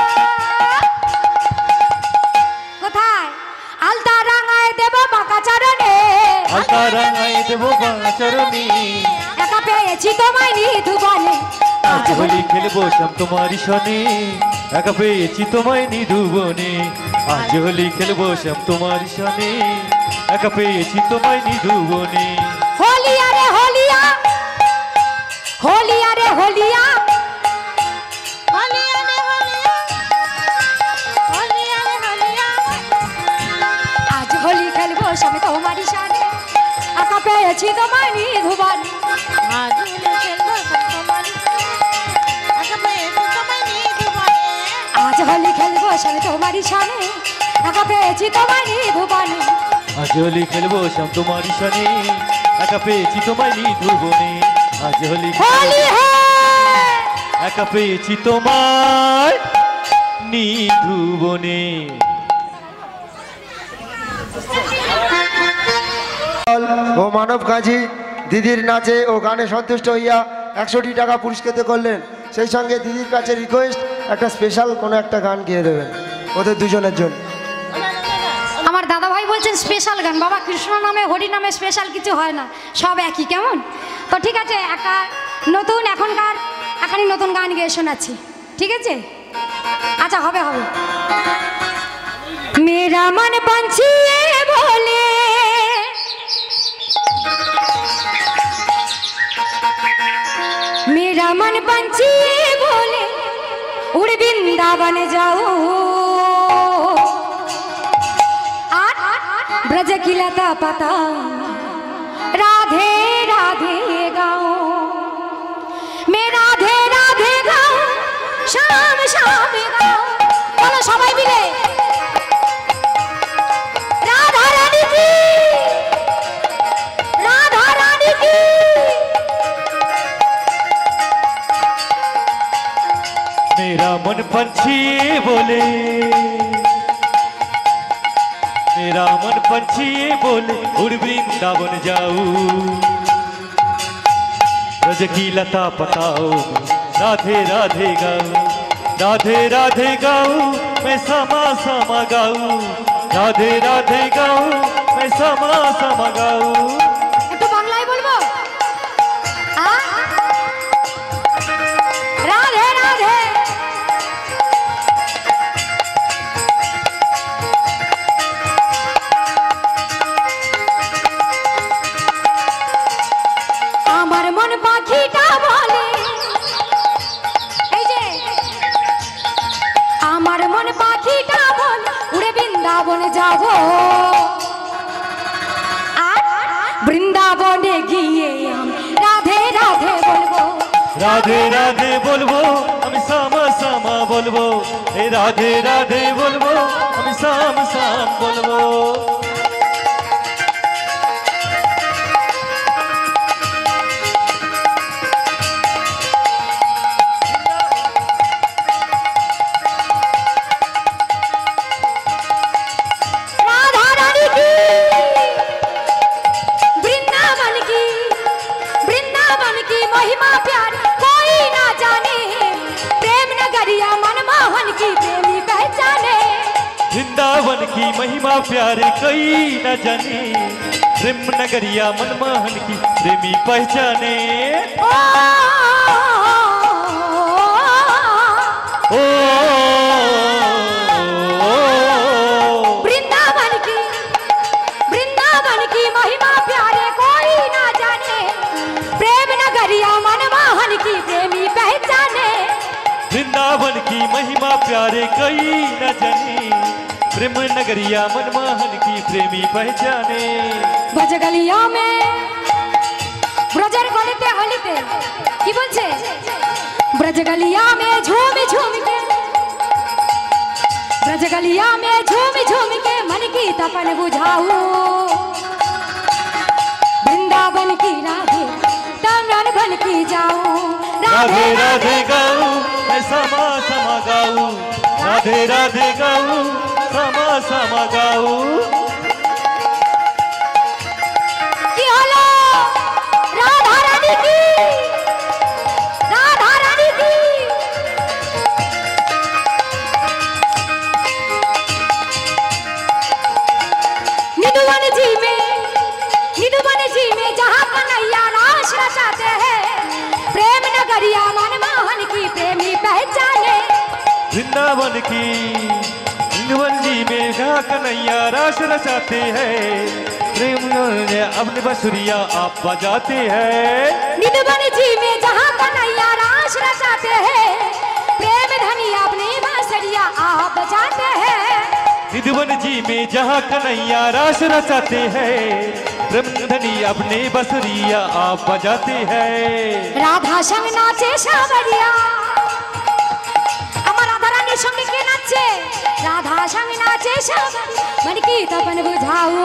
কোথায়? আলতা রাঙায় দেব বাঁকা চরণে, আলতা রাঙায় দেব বাঁচরণী। একা পেয়েছি তোমায় নিধুবনে। আজ হোলি খেলবো সব তোমারই সনে, একা পেয়েছি তোমায় নিধুবনে। আজ হোলি খেলবো সব তোমারই সনে, একা পেয়েছি তোমায় নিধুবনে। হোলি আরে হোলিয়া, হোলি আরে হোলিয়া, হোলি আরে হোলিয়া, হোলি আরে হোলিয়া। আজ হোলি খেলবো স্বামী তোমারই সনে, একা পেয়েছি তোমায় নিধুবনে। আজ হোলি খেলবো সব তোমারই সনে, একা পেয়েছি তোমায় নিধুবনে। আজ হোলি খেলবো স্বামী তোমারই সনে, একা পেয়েছি তোমায় নিধুবনে। আজ হোলি খেলবো সব তোমারই সনে, একা পেয়েছি তোমায় নিধুবনে। আজ হোলি হোলি হে একা পেয়েছি তোমায় নিধুবনে। ও মানব কাজী দিদির নাচে ও গানে সন্তুষ্ট হইয়া 100টি টাকা পুরস্কৃত করলেন। সেই সঙ্গে দিদির কাছে রিকোয়েস্ট একটা স্পেশাল কোনো একটা গান গিয়ে দেবেন ওদের দুজনের জন্য। আমার দাদা ভাই বলছেন স্পেশাল গান। বাবা কৃষ্ণ নামে হরি নামে স্পেশাল কিছু হয় না, সব একই, কেমন? তো ঠিক আছে, একটা নতুন এখনই নতুন গান গিয়ে শোনাচ্ছি, ঠিক আছে? আচ্ছা হবে হবে। মেরা মন পঞ্চিয়ে বলে, मेरा मन पंछी बोले उड़ वृंदावन जाओ, ब्रज की लता पता राधे राधे गाओ, मैं राधे राधे गाओ, शाम शाम गाओ। बोलो सबाई मिले पंछी ये बोले, मेरा मन पंछी ये बोले, उड़ वृंदावन जाऊं। ब्रज की लता पताओ राधे राधे गाऊं, राधे राधे गाऊं मैं समा समा गाऊं, राधे राधे गाऊं मैं समा समा गाऊं। একটু বাংলায় বলবো। রাধে রাধে। আমার মন পাখিটা বলে, এই যে আমার মন পাখিটা বলে উড়ে বৃন্দাবন যাব। আর বৃন্দাবনে গিয়ে আমি রাধে রাধে বলবো, রাধে রাধে বলবো আমি সামা সামা বলবো, এ রাধে রাধে বলবো আমি সাম সাম বলবো। राधा रानी की वृंदावन की, वृंदावन की महिमा प्यारी कोई ना जाने, प्रेम नगरिया मनमोहन की प्रेमी पहचाने। वृंदावन की महिमा प्यारे कई न जाने, प्रेम नगरिया मनमोहन की प्रेमी पहचाने। ओ, ओ, वृंदावन की महिमा प्यारे कोई ना जाने, प्रेम नगरिया मनमोहन की प्रेमी पहचाने। वृंदावन की महिमा प्यारे कई न जाने, प्रेम नगरिया मनमोहन की प्रेमी पहचाने। ব্রজ গলিয়া মে, ব্রজের গলিতে অলিতে কি বলছে? ব্রজ গলিয়া মে ঝুম ঝুম के, ब्रज गलिया में झूम झूम के मन की तपन बुझाऊं, वृंदावन की राधे तमन बन की जाऊं। राधे राधे गाऊं मैं समा समा गाऊं, राधे राधे गाऊं समा समा गाऊं। की हलो राधा रानी की, राधा रानी की। निधुवन जी में जहाँ कन्हैया रास रचाते हैं, प्रेम नगरिया मनमोहन की प्रेमी पहचाने। वृंदावन की वृंदावन जी में जहाँ कन्हैया रास रचाते हैं, प्रेम ने अपनी बंसुरिया आप बजाते हैं। निधुवन जी में जहाँ कन्हैया रास रचाते हैं, प्रेम धनी अपनी बांसुरिया आप बजाते हैं। निधुवन जी में जहाँ कन्हैया रास रचाते हैं, प्रेम धनी अपने बंसुरिया आप बजाते हैं। রাধা সঙ্গ নাচে সাবরিয়া, আমার রাধা রানীর সঙ্গে কে নাচছে? রাধা সঙ্গ নাচে সাবরিয়া, मन की तपन बुझाओ,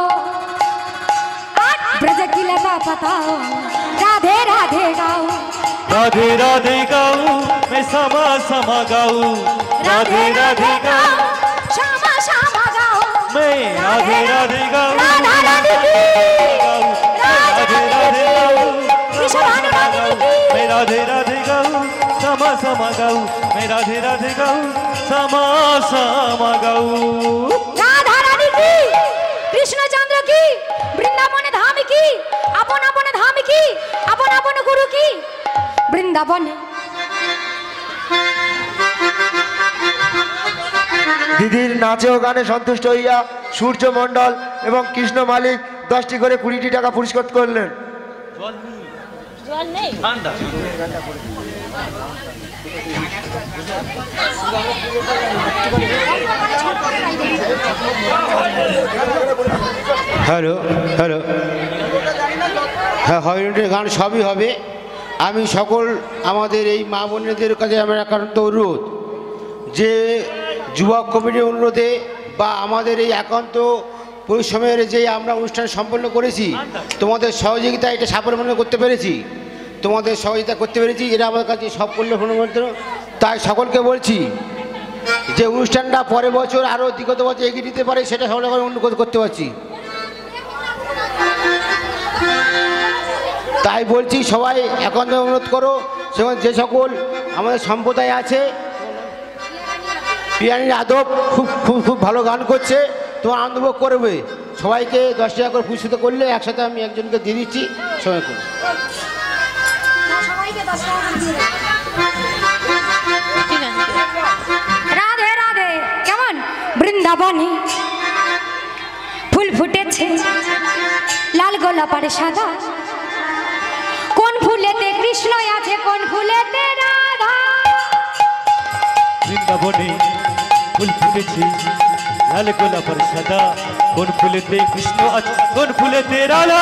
ब्रज की लता पताओ, राधे राधे गाओ, राधे राधे गाऊं मैं समा समा गाऊं, राधे राधे गाऊं श्यामा श्यामा गाओ, मैं राधे राधे गाऊं, राधा रानी की, राधे राधे गाऊं, विश्वभानुरानी की, मैं राधे राधे गाऊं समा समा गाऊं, मैं राधे राधे गाऊं समा समा गाऊं। राधा रानी की, कृष्णचंद्र की, वृंदावन धाम की, अपन अपन धाम की, अपन अपन गुरु की, वृंदावन। দিদির নাচে ও গানে সন্তুষ্ট হইয়া সূর্য মণ্ডল এবং কৃষ্ণ মালিক 10টি করে 20টি টাকা পুরস্কার করলেন। জল নেই হ্যালো হ্যালো, হ্যাঁ হরিণের গান সবই হবে। আমি সকল আমাদের এই মা বোনেদের কাছে আমার একান্ত অনুরোধ, যে যুবক কমিটির অনুরোধে বা আমাদের এই একান্ত পরিশ্রমের যে আমরা অনুষ্ঠান সম্পন্ন করেছি, তোমাদের সহযোগিতা এটা সাফল্য করতে পেরেছি, তোমাদের সহযোগিতা করতে পেরেছি, এটা আমার কাছে সব করলে তাই সকলকে বলছি যে অনুষ্ঠানটা পরের বছর আরও বিগত বছর এগিয়ে দিতে পারে সেটা সকলে অনুরোধ করতে পারছি। তাই বলছি সবাই এখন অনুরোধ করো, সেখানে যে সকল আমাদের সম্প্রদায় আছে, পিয়ানির আদব খুব খুব খুব ভালো গান করছে, তোমার আনন্দ উপভোগ করবে। সবাইকে 10 টাকা করে পুরস্কৃত করলে একসাথে আমি একজনকে দিয়ে দিচ্ছি, সবাই করুন। ঠিক আছে। রাধে রাধে। কেমন বৃন্দাবনে ফুল ফুটেছে লাল গোলাপার সাদা, কোন ফুলেতে কৃষ্ণ আছে কোন ফুলেতে রাধা। বৃন্দাবনে ফুল ফুটেছে লাল গোলাপের সাদা, কোন ফুলেতে কৃষ্ণ আছে কোন ফুলেতে রাধা।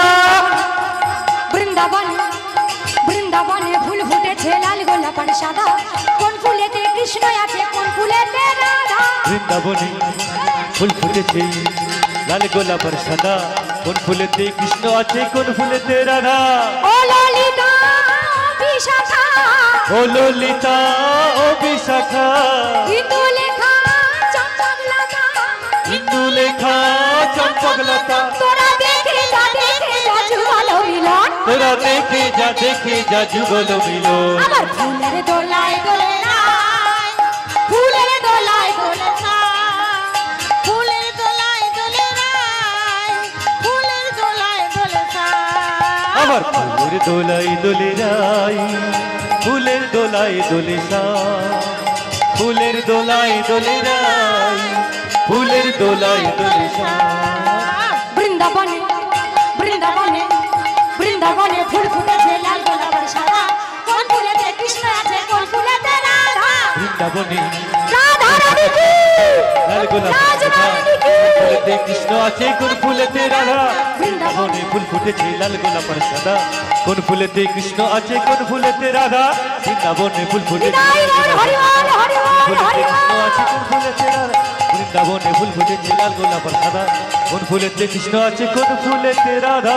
বৃন্দাবনে বৃন্দাবনে ফুল ফুটেছে লাল গোলাপার সাদা, কোন ফুলেতে কৃষ্ণ আছে কোন ফুলেতে রাধা। বৃন্দাবনে ফুল ফুটেছে লাল গোলাপের সাদা, কোন ফুলেতে কৃষ্ণ আছে কোন ফুলেতে রাধা। ও ললিতা বিশাখা, ও ললিতা ও বিশাখা, হিন্দু লেখা চম্পকলতা, হিন্দু লেখা চম্পকলতা। তোরা দেখে যা যুগল মিলন, তোরা দেখে যা যুগল মিলন। আবার ফুলের দোলায় দোলে রায়, ফুলের দোলায় দোলে ফুলের দোলায় দোলে রায়, ফুলের দোলায় দোলে সায়। আবার ফুলের দোলাই দোলে রাই, ফুলের দোলাই দোলে সাই, ফুলের দোলাই দোলে রাই, ফুলের দোলাই দোলে সাই। বৃন্দাবনে বৃন্দাবনে বৃন্দাবনে ফুল ফুটেছে লাল গোলাপের সাদা, কোন ফুলেতে কৃষ্ণ আছে কোন ফুলেতে রাধা। বৃন্দাবনে রাধা রানী কি, লাল গোলাপের সাদা, ফুলেতে কৃষ্ণ আছে কোন ফুলেতে রাধা। বৃন্দাবনে ফুল ফুটেছে লাল গোলাপের সাদা, কোন ফুলেতে কৃষ্ণ আছে কোন ফুলেতে রাধা। বৃন্দাবনে ফুল ফুটেছে হরি বল হরি বল হরি বল হরি কৃষ্ণ বল। আছে কোন ফুলেতে রাধা। বৃন্দাবনে ফুল ফুটেছে লাল গোলাপের সাদা, কোন ফুলেতে কৃষ্ণ আছে কোন ফুলেতে রাধা।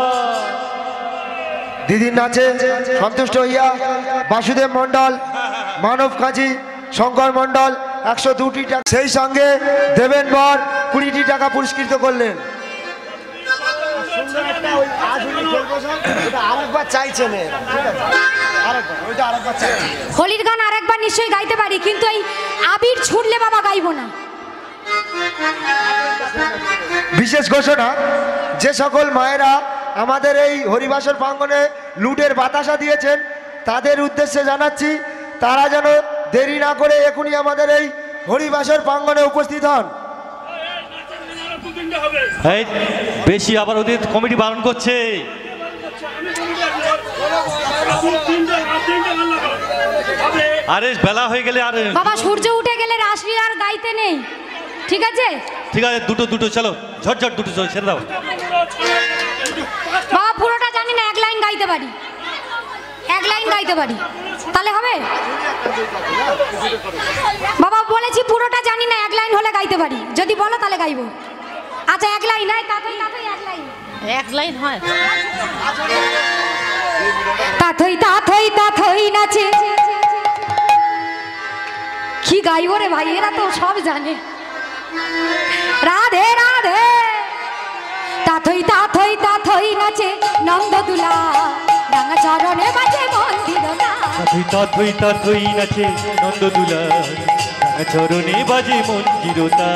দিদির নাচে সন্তুষ্ট হইয়া বাসুদেব মণ্ডল, মানব কাজী, শঙ্কর মণ্ডল 102টি টাকা, সেই সঙ্গে দেবেন বর 20টি টাকা পুরস্কৃত করলেন। আরেকবার চাইছেন, হোলির গান আরেকবার নিশ্চয়ই গাইতে পারি, কিন্তু এই আবির ছুটলে বাবা গাইবো না। বিশেষ ঘোষণা, যে সকল মায়েরা আমাদের এই হরিবাসর প্রাঙ্গণে লুটের বাতাসা দিয়েছেন তাদের উদ্দেশ্যে জানাচ্ছি, তারা যেন দেরি না করে এখনই আমাদের এই হরিবাসর প্রাঙ্গণে উপস্থিত হন। এই বেশি আবার ওদের কমিটি বারণ করছে। আরে বেলা হয়ে গেলে আর বাবা সূর্য উঠে গেলে রাসলীলা আর গাইতে নেই, ঠিক আছে? ঠিক আছে, দুটো চলো, ঝটঝট দুটো চলো, ছেড়ে দাও। বাবা পুরোটা জানি না, এক লাইন গাইতে পারি, এক লাইন গাইতে পারি, তাহলে হবে? বাবা বলেছি পুরোটা জানি না, এক লাইন হলে গাইতে পারি, যদি বলো তাহলে গাইবো। আচ্ছা এক লাইন, তাতেই এক লাইন, এক লাইন হয়। তাথই নাচে। কি গাইবো রে ভাই, এরা তো সব জানে। রাধে রাধে। তাথই নাচে নন্দদুলা, রাঙা চরণে বাজে মন্দিরনা। তাথই নাচে নন্দদুলা, রাঙা চরণে বাজে মন্দিরতা।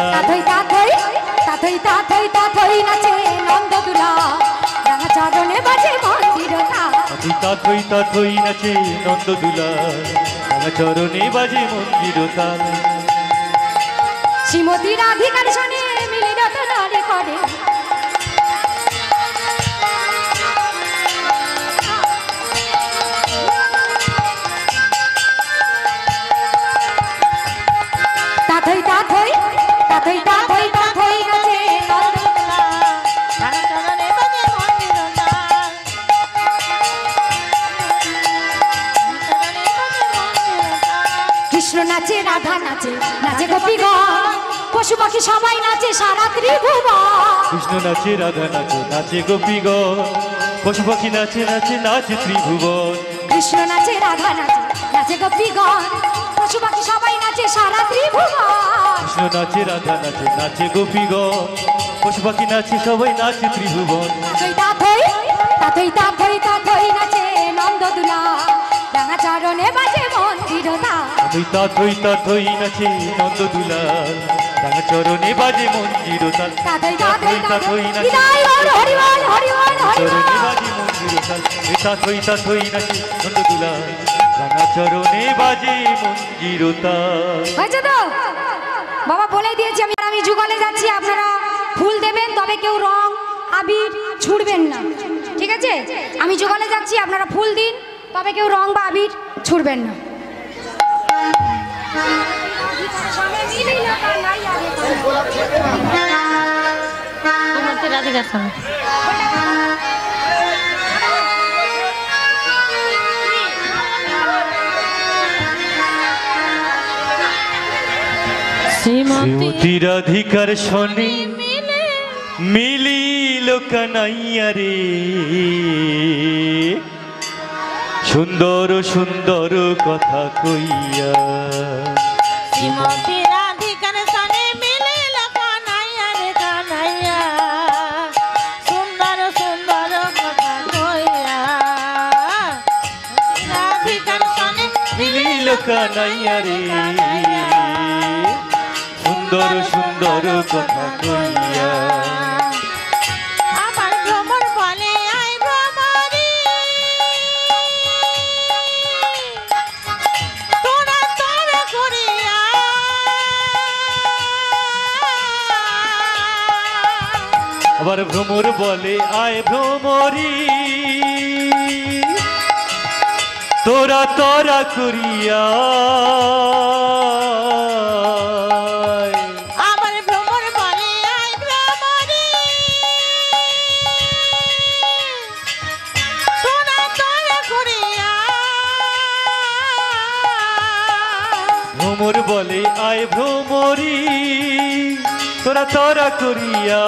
তাথই নাচে নন্দদুলা, রাঙা চরণে বাজে মন্দিরনা। তাথই নাচে নন্দদুলা, রাঙা চরণে বাজে মন্দিরতা। শ্রীমতী রাধিকার সনে মিলিত নারে করে, তাথই নাচে নন্দদুলা, রাঙা চরণে বাজে মন্দিরনা। কৃষ্ণ নাচে রাধা নাচে, নাচে গোপীগণ, পশু পাখি সবাই নাচে সারা ত্রিভুবন। কৃষ্ণ নাচে রাধা নাচে, নাচে গোপীগণ, পশু পাখি নাচে ত্রিভুবন। কৃষ্ণ নাচে রাধা নাচে, নাচে গোপীগণ, পশু পাখি সবাই নাচে সারা ত্রিভুবন। কৃষ্ণ নাচে, রাধা নাচে, নাচে গোপীগণ, পশু পাখি নাচে, সবাই নাচে ত্রিভুবন। তাথই তাথই তাথই তাথই তাথই নাচে নন্দদুলা, রাঙা চরণে বাজে মন্দিরতা। তাথই তাথই তাথই নাচে নন্দদুলাল, রাঙা চরণে বাজে মঞ্জিরতাল। তাথই তাথই তাথই নাচে বিদায় গৌর হরিবল হরিবল চরণে হরিবল। বাজে মঞ্জিরতাল। তাথই তাথই নাচে নন্দদুলাল, রাঙা চরণে বাজে মঞ্জিরতাল। হয়েছে তো বাবা, বলে দিয়েছি আমি। আমি যুগলে যাচ্ছি, আপনারা ফুল দেবেন, তবে কেউ রং আবির ছুড়বেন না, ঠিক আছে? আমি যুগলে যাচ্ছি, আপনারা ফুল দিন, তবে কেউ রং বা আবির ছুড়বেন না। রাধিকার সঙ্গে শ্রীমতী রাধিকার শনি মিলিল কানাইয়া রে, সুন্দর সুন্দর কথা কইয়া। শ্রীমতী রাধিকার সনে মিলিল কানাইয়া রে কানাইয়া, সুন্দর সুন্দর কথা কইয়া। রাধিকার সনে মিলিল কানাইয়া রে, সুন্দর সুন্দর কথা কইয়া। আমার ভ্রমর বলে আই ভ্রমরি, তোরা তোরা করিয়া। আবার ভ্রমর বলে আয় ভ্রমরি, তোরা তোরা করিয়া। আমার ভ্রমর বলে আই ভ্রমরি, তোরা তোরা করিয়া। ভ্রমর বলে আয় ভ্রমরি, তোরা তোরা করিয়া।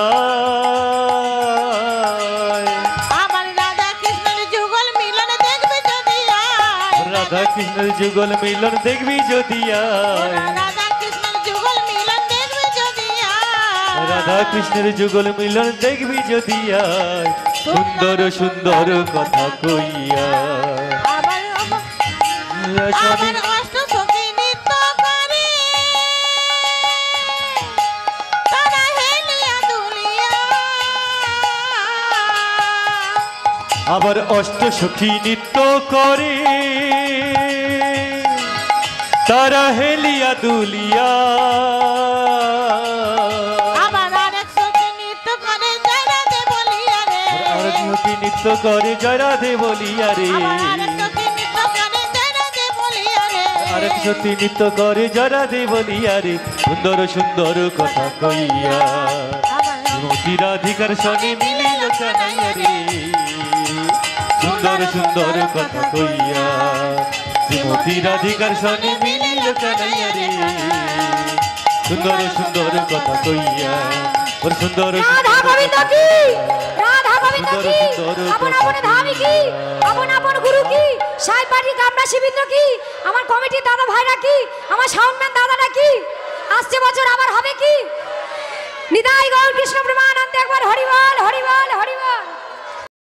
আমার রাধা কৃষ্ণের যুগল মিলন দেখবি যদি আয়। রাধা কৃষ্ণের যুগল মিলন দেখবি যদি আয়। রাধা কৃষ্ণের যুগল মিলন দেখবি যদি আয়। রাধা কৃষ্ণের যুগল মিলন দেখবি যদি আয়, সুন্দর সুন্দর কথা কইয়া। আমার আমার অষ্ট সখী নৃত্য করে, তারা হেলিয়া দুলিয়া। আবার অষ্ট সখী নৃত্য করে, তারা হেলিয়া দুলিয়া। আমার আরেক সখী নৃত্য করে জয় রাধে বলিয়া রে। আর সখী নৃত্য করে জয় রাধে বলিয়া রে। আমার আরেক সখী নৃত্য করে জয় রাধে বলিয়া রে। আরেক সখী নৃত্য করে জয় রাধে বলিয়া রে, সুন্দর সুন্দর কথা কইয়া। শ্রীমতী রাধিকার সনে মিলিল কানাইয়া রে, সুন্দর সুন্দর কথা কইয়া। শ্রীমতী রাধিকার সনে মিলিল কানাইয়া রে, সুন্দর সুন্দর কথা কইয়া। ওর সুন্দর রাধা গোবিন্দ কি, রাধা গোবিন্দ কি, আপন আপন ধামি কি, আপন আপন গুরু কি, সাই পার্টি কামনা শিবিন্দ্র কি, আমার কমিটির দাদা ভাইরা কি, আমার সাউন্ডম্যান দাদারা কি, আসছে বছর আবার হবে কি। নিতাই গৌর কৃষ্ণ প্রেমানন্দে একবার হরিবল হরিবল হরিবল।